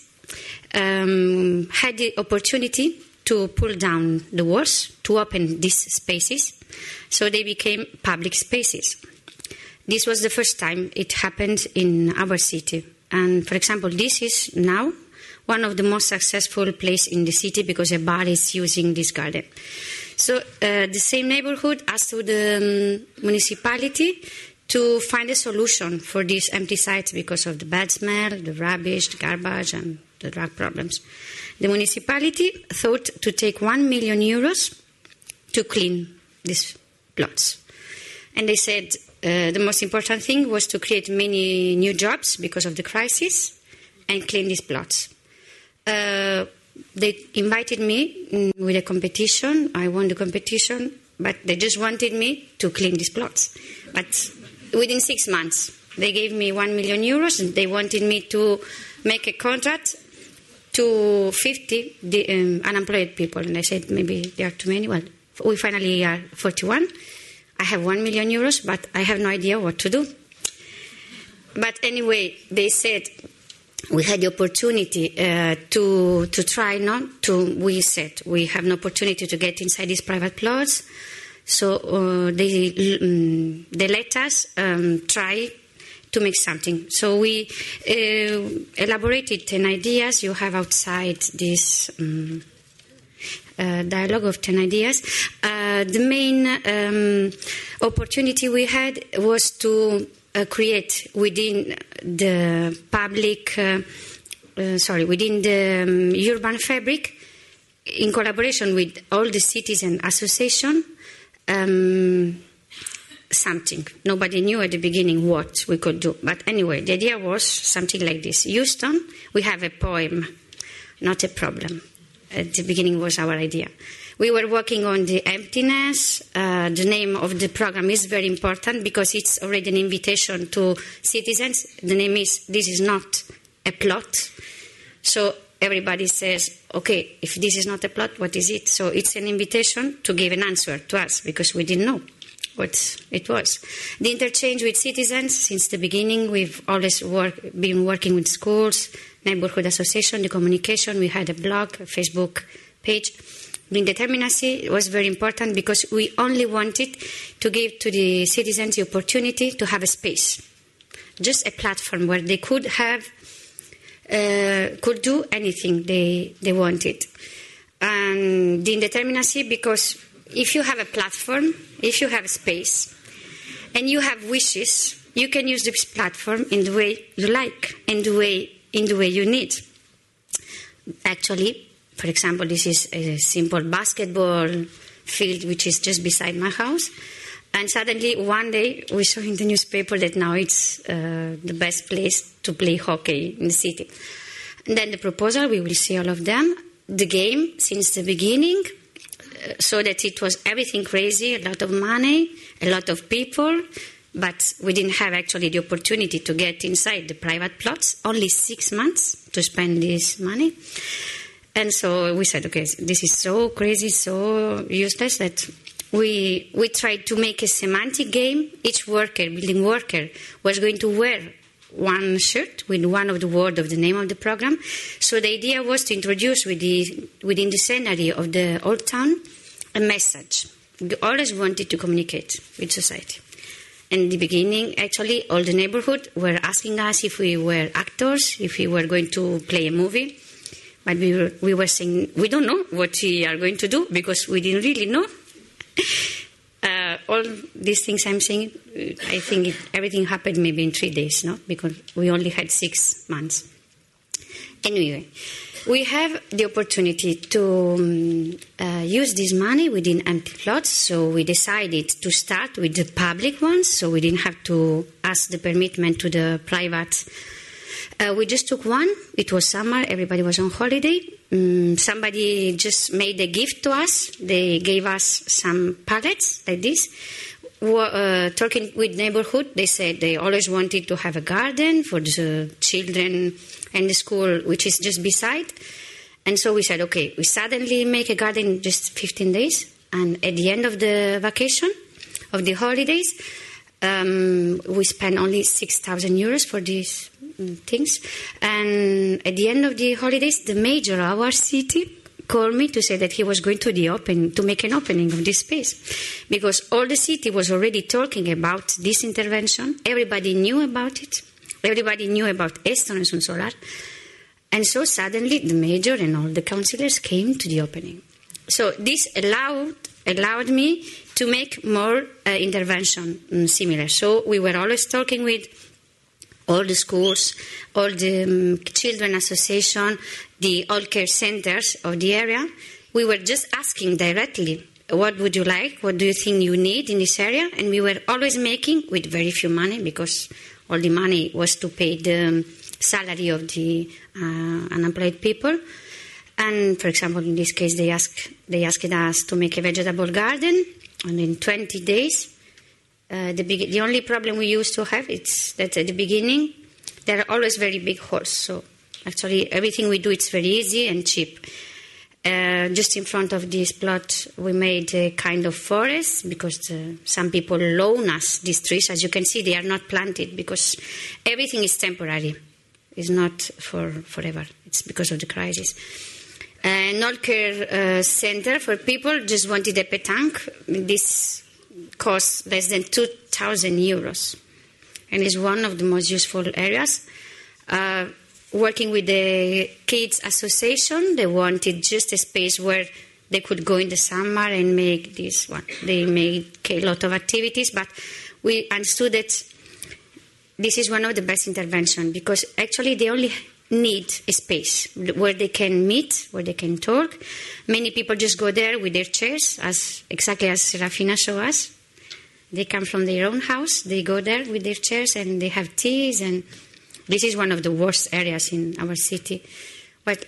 um, had the opportunity to pull down the walls, to open these spaces, so they became public spaces. This was the first time it happened in our city. And, for example, this is now one of the most successful places in the city because a bar is using this garden. So uh, the same neighborhood asked to the um, municipality to find a solution for these empty sites because of the bad smell, the rubbish, the garbage, and the drug problems. The municipality thought to take one million euros to clean these plots. And they said uh, the most important thing was to create many new jobs because of the crisis and clean these plots. Uh, they invited me with a competition. I won the competition, but they just wanted me to clean these plots. But within six months, they gave me one million euros, and they wanted me to make a contract to fifty the, um, unemployed people. And I said, maybe there are too many. Well, we finally are forty-one. I have one million euros, but I have no idea what to do. But anyway, they said, we had the opportunity uh, to to try not to. We said we have an opportunity to get inside these private plots, so uh, they um, they let us um, try to make something. So we uh, elaborated ten ideas. You have outside this um, uh, dialogue of ten ideas. Uh, the main um, opportunity we had was to uh, create within the public, uh, uh, sorry, within the um, urban fabric, in collaboration with all the citizen association, um, something. Nobody knew at the beginning what we could do. But anyway, the idea was something like this. Houston, we have a poem, not a problem. At the beginning was our idea. We were working on the emptiness. Uh, the name of the program is very important because it's already an invitation to citizens. The name is, this is not a plot. So everybody says, okay, if this is not a plot, what is it? So it's an invitation to give an answer to us because we didn't know what it was. The interchange with citizens, since the beginning, we've always work, been working with schools, neighborhood association, the communication. We had a blog, a Facebook page. The indeterminacy was very important because we only wanted to give to the citizens the opportunity to have a space, just a platform where they could have, uh, could do anything they, they wanted. And the indeterminacy because if you have a platform, if you have a space, and you have wishes, you can use this platform in the way you like, in the way, in the way you need. Actually, for example, this is a simple basketball field which is just beside my house. And suddenly, one day, we saw in the newspaper that now it's uh, the best place to play hockey in the city. And then the proposal, we will see all of them. The game, since the beginning, uh, so that it was everything crazy, a lot of money, a lot of people, but we didn't have actually the opportunity to get inside the private plots, only six months to spend this money. And so we said, okay, this is so crazy, so useless that we we tried to make a semantic game. Each worker, building worker, was going to wear one shirt with one of the words of the name of the program. So the idea was to introduce with the, within the scenery of the old town a message. We always wanted to communicate with society. In the beginning, actually, all the neighborhood were asking us if we were actors, if we were going to play a movie. But we were, we were saying, we don't know what we are going to do because we didn't really know. uh, all these things I'm saying, I think it, everything happened maybe in three days, no? Because we only had six months. Anyway, we have the opportunity to um, uh, use this money within empty plots, so we decided to start with the public ones, so we didn't have to ask the permission to the private. Uh, we just took one. It was summer. Everybody was on holiday. Um, somebody just made a gift to us. They gave us some pallets like this. Uh, talking with neighborhood, they said they always wanted to have a garden for the children and the school, which is just beside. And so we said, okay, we suddenly make a garden in just fifteen days. And at the end of the vacation, of the holidays, um, we spent only six thousand euros for these things. And at the end of the holidays, the mayor of our city called me to say that he was going to the open to make an opening of this space, because all the city was already talking about this intervention. Everybody knew about it. Everybody knew about Esto no es un solar. And so suddenly the mayor and all the councillors came to the opening. So this allowed allowed me to make more uh, intervention um, similar. So we were always talking with all the schools, all the um, children association, the all care centers of the area. We were just asking directly, what would you like? What do you think you need in this area? And we were always making with very few money, because all the money was to pay the salary of the uh, unemployed people. And for example, in this case, they asked they asked us to make a vegetable garden, and in twenty days. Uh, the, big, the only problem we used to have is that at the beginning there are always very big holes. So actually everything we do it's very easy and cheap. Uh, just in front of this plot we made a kind of forest, because uh, some people loan us these trees. As you can see, they are not planted because everything is temporary. It's not for forever. It's because of the crisis. An old care uh, center for people just wanted a petanque. This costs less than two thousand euros and is one of the most useful areas. Uh, working with the Kids Association, they wanted just a space where they could go in the summer and make this one. They made a lot of activities, but we understood that this is one of the best interventions because actually they only need a space where they can meet, where they can talk. Many people just go there with their chairs, as exactly as Serafina showed us. They come from their own house, they go there with their chairs and they have teas, and this is one of the worst areas in our city. But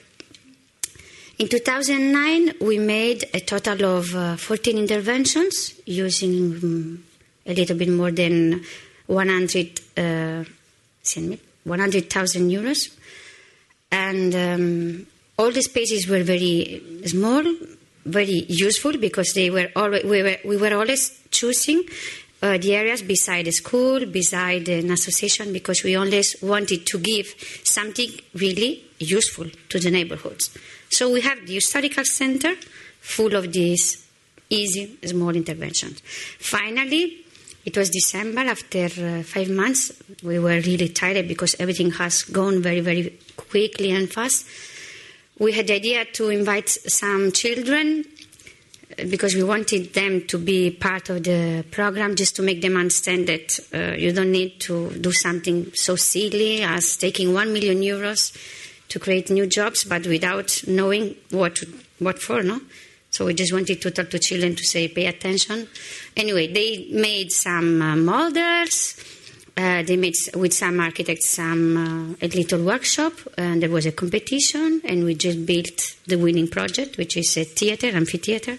in two thousand nine, we made a total of uh, fourteen interventions using um, a little bit more than one hundred thousand euros. And um, all the spaces were very small, very useful because they were always, we, were, we were always choosing uh, the areas beside the school, beside an association, because we always wanted to give something really useful to the neighborhoods. So we have the historical center full of these easy, small interventions. Finally, it was December, after uh, five months, we were really tired because everything has gone very, very quickly and fast. We had the idea to invite some children because we wanted them to be part of the program, just to make them understand that uh, you don't need to do something so silly as taking one million euros to create new jobs, but without knowing what to, what for, no? So we just wanted to talk to children to say, pay attention. Anyway, they made some uh, models. Uh, they made, with some architects, some uh, a little workshop. And there was a competition. And we just built the winning project, which is a theater, amphitheater.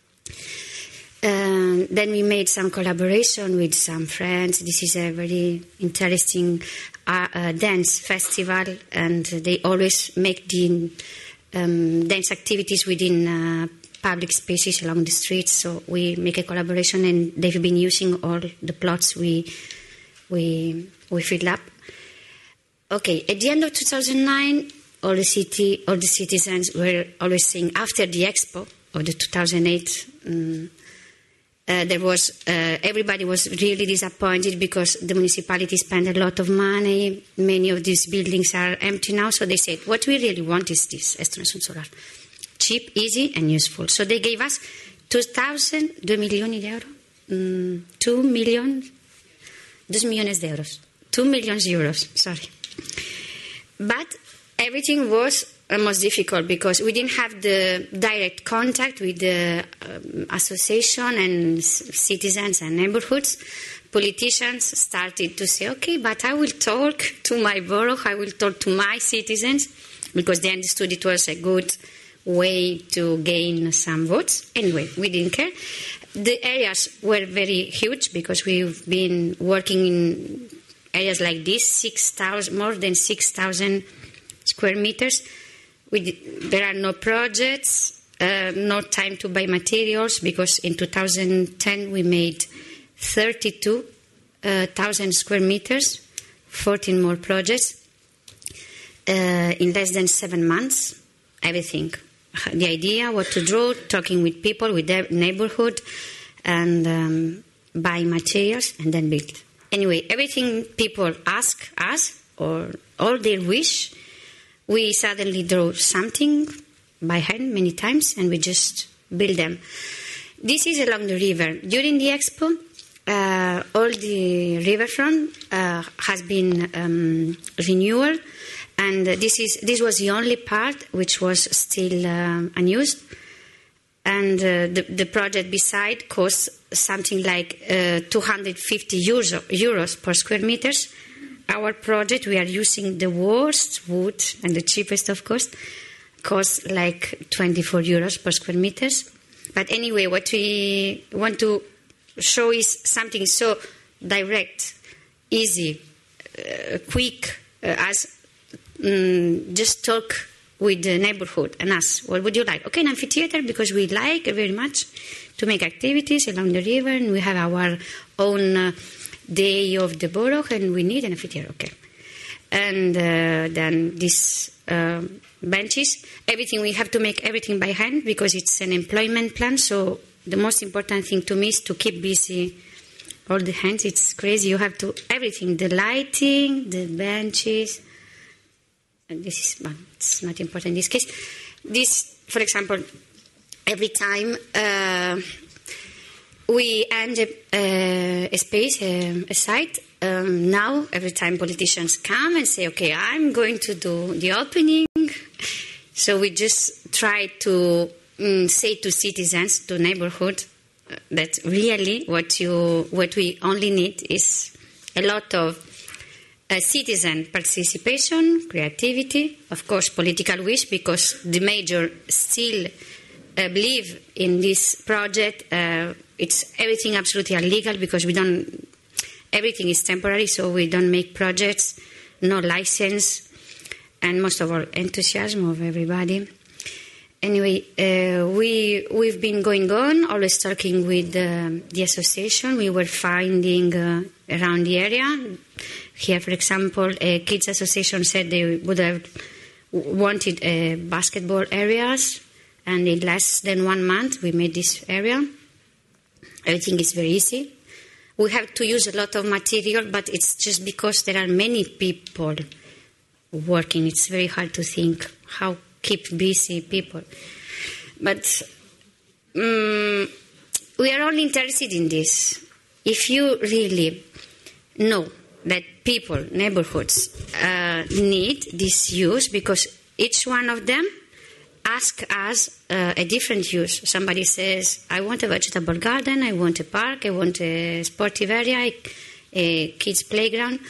Uh, then we made some collaboration with some friends. This is a very interesting uh, uh, dance festival. And they always make the um, dance activities within uh, public spaces along the streets, so we make a collaboration, and they've been using all the plots we we we fill up. Okay, at the end of two thousand nine, all the city, all the citizens were always saying after the expo of the two thousand eight, um, uh, there was uh, everybody was really disappointed because the municipality spent a lot of money. Many of these buildings are empty now, so they said, "What we really want is this Extensión Solar." Cheap, easy, and useful. So they gave us two thousand, two milioni de euros, mm, two million, dos millones de euros, two million euros, sorry. But everything was almost difficult because we didn't have the direct contact with the um, association and citizens and neighborhoods. Politicians started to say, okay, but I will talk to my borough, I will talk to my citizens, because they understood it was a good way to gain some votes. Anyway, we didn't care. The areas were very huge because we've been working in areas like this, six thousand, more than six thousand square meters. We, there are no projects, uh, no time to buy materials, because in two thousand ten we made thirty-two thousand square meters, fourteen more projects, uh, in less than seven months, everything. The idea, what to draw, talking with people, with their neighborhood, and um, buy materials, and then build. Anyway, everything people ask us, or all their wish, we suddenly draw something by hand many times, and we just build them. This is along the river. During the expo, uh, all the riverfront uh, has been um, renewed. And this is this was the only part which was still um, unused. And uh, the, the project beside costs something like uh, two hundred fifty euro, euros per square meters. Our project, we are using the worst wood and the cheapest, of course, costs like twenty-four euros per square meters. But anyway, what we want to show is something so direct, easy, uh, quick, uh, as Mm, just talk with the neighborhood and ask, what would you like? Okay, an amphitheater, because we like very much to make activities along the river, and we have our own uh, day of the borough, and we need an amphitheater. Okay. and uh, then these uh, benches. Everything, we have to make everything by hand because it's an employment plan. So the most important thing to me is to keep busy all the hands. It's crazy. You have to, everything, the lighting, the benches. And this is, well, it's not important in this case. This, for example, every time uh, we end a, a space, a, a site, um, now every time politicians come and say, okay, I'm going to do the opening. So we just try to um, say to citizens, to neighborhood, that really what you what we only need is a lot of uh, citizen participation, creativity, of course, political wish, because the mayor still uh, believe in this project. Uh, it's everything absolutely illegal because we don't. Everything is temporary, so we don't make projects, no license, and most of all, enthusiasm of everybody. Anyway, uh, we, we've been going on, always talking with uh, the association. We were finding uh, around the area. Here, for example, a kids association said they would have wanted uh, basketball areas, and in less than one month, we made this area. Everything is very easy. We have to use a lot of material, but it's just because there are many people working. It's very hard to think how keep busy people. But um, we are all interested in this. If you really know that people, neighborhoods, uh, need this use, because each one of them ask us uh, a different use. Somebody says, I want a vegetable garden, I want a park, I want a sportive area, a kids' playground.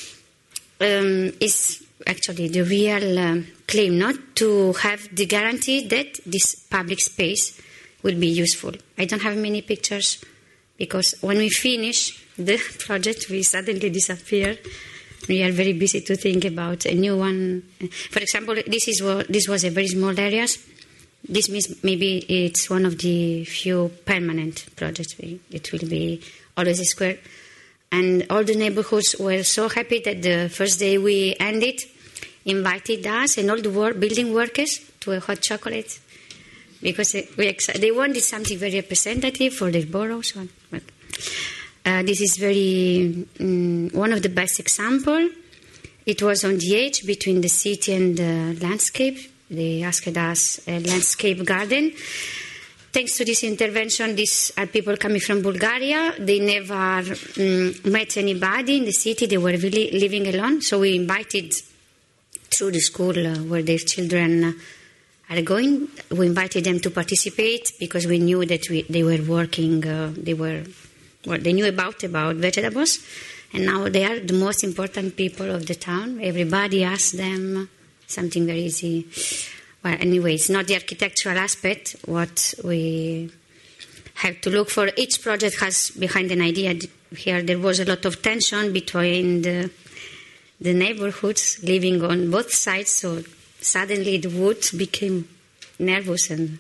Um, it's actually the real um, claim, not to have the guarantee that this public space will be useful. I don't have many pictures because when we finish the project, we suddenly disappear. We are very busy to think about a new one. For example, this is what, this was a very small area. This means maybe it's one of the few permanent projects. It will be always a square. And all the neighborhoods were so happy that the first day we ended, invited us and all the work, building workers to a hot chocolate because they, we ex- they wanted something very representative for their boroughs. But, uh, this is very um, one of the best examples. It was on the edge between the city and the landscape. They asked us a landscape garden. Thanks to this intervention, these are people coming from Bulgaria. They never um, met anybody in the city. They were really living alone. So we invited through the school uh, where their children uh, are going. We invited them to participate because we knew that we, they were working. Uh, they were well, they knew about about vegetables, and now they are the most important people of the town. Everybody asked them something very easy. Well, anyway, it's not the architectural aspect. What we have to look for, each project has behind an idea. Here there was a lot of tension between the, the neighborhoods living on both sides, so suddenly the wood became nervous and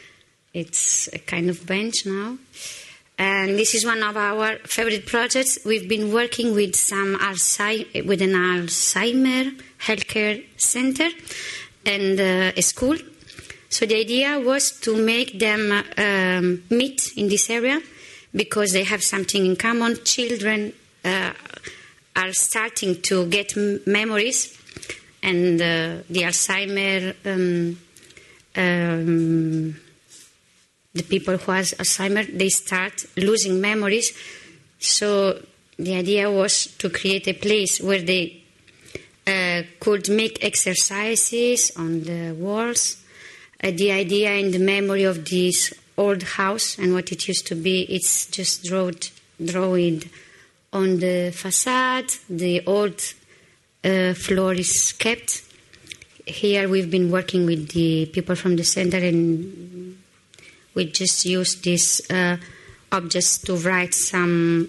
it's a kind of bench now. And this is one of our favorite projects. We've been working with some Alzheimer, with an Alzheimer healthcare center and uh, a school. So the idea was to make them um, meet in this area because they have something in common. Children uh, are starting to get m- memories, and uh, the Alzheimer, um, um, the people who have Alzheimer, they start losing memories. So the idea was to create a place where they Uh, could make exercises on the walls. Uh, the idea and the memory of this old house and what it used to be, it's just drawn, drawn on the facade. The old uh, floor is kept. Here we've been working with the people from the center and we just use these uh, objects to write some,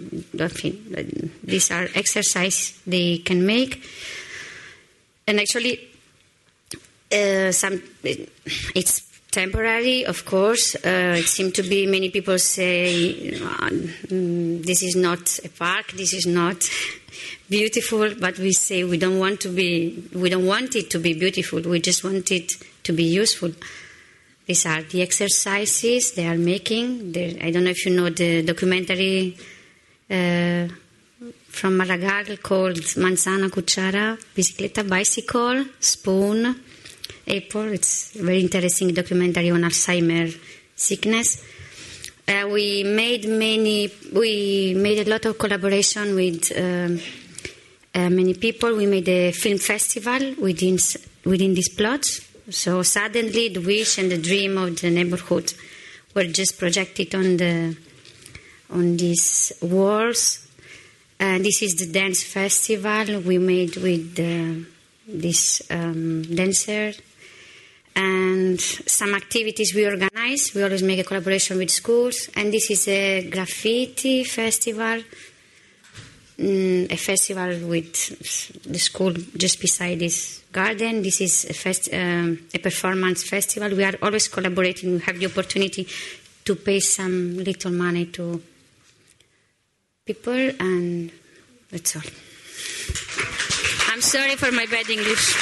these are exercises they can make. And actually, uh, some it's temporary, of course. Uh, it seems to be many people say uh, this is not a park, this is not beautiful, but we say we don't want to be, we don't want it to be beautiful. We just want it to be useful. These are the exercises they are making. They're, I don't know if you know the documentary uh, from Maragall called Manzana, Cuchara, Bicicleta, Bicycle, Spoon, Apple. It's a very interesting documentary on Alzheimer sickness. Uh, we made many. We made a lot of collaboration with um, uh, many people. We made a film festival within within this plot. So suddenly, the wish and the dream of the neighborhood were just projected on the on these walls. Uh, this is the dance festival we made with the, this um, dancer. And some activities we organize. We always make a collaboration with schools. And this is a graffiti festival, mm, a festival with the school just beside this garden. This is a, fest, um, a performance festival. We are always collaborating. We have the opportunity to pay some little money to people, and that's all. I'm sorry for my bad English.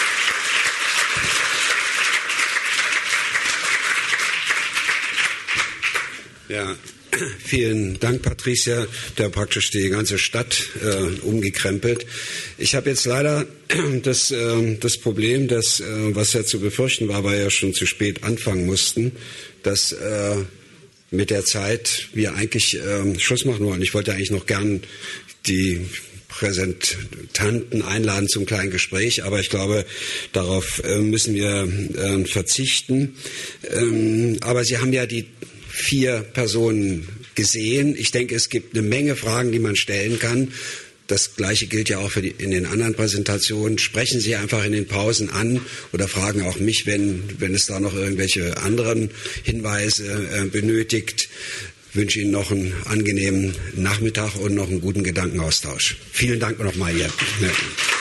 Ja, vielen Dank, Patricia. Der hat praktisch die ganze Stadt äh, umgekrempelt. Ich habe jetzt leider das, äh, das Problem, dass, äh, was ja zu befürchten war, weil wir ja schon zu spät anfangen mussten, dass äh, mit der Zeit wir eigentlich äh, Schluss machen wollen. Ich wollte eigentlich noch gern die Präsentanten einladen zum kleinen Gespräch, aber ich glaube, darauf äh, müssen wir äh, verzichten. Ähm, aber Sie haben ja die vier Personen gesehen. Ich denke, es gibt eine Menge Fragen, die man stellen kann. Das Gleiche gilt ja auch für die, in den anderen Präsentationen. Sprechen Sie einfach in den Pausen an oder fragen auch mich, wenn, wenn es da noch irgendwelche anderen Hinweise äh, benötigt. Ich wünsche Ihnen noch einen angenehmen Nachmittag und noch einen guten Gedankenaustausch. Vielen Dank nochmal hier. Ja.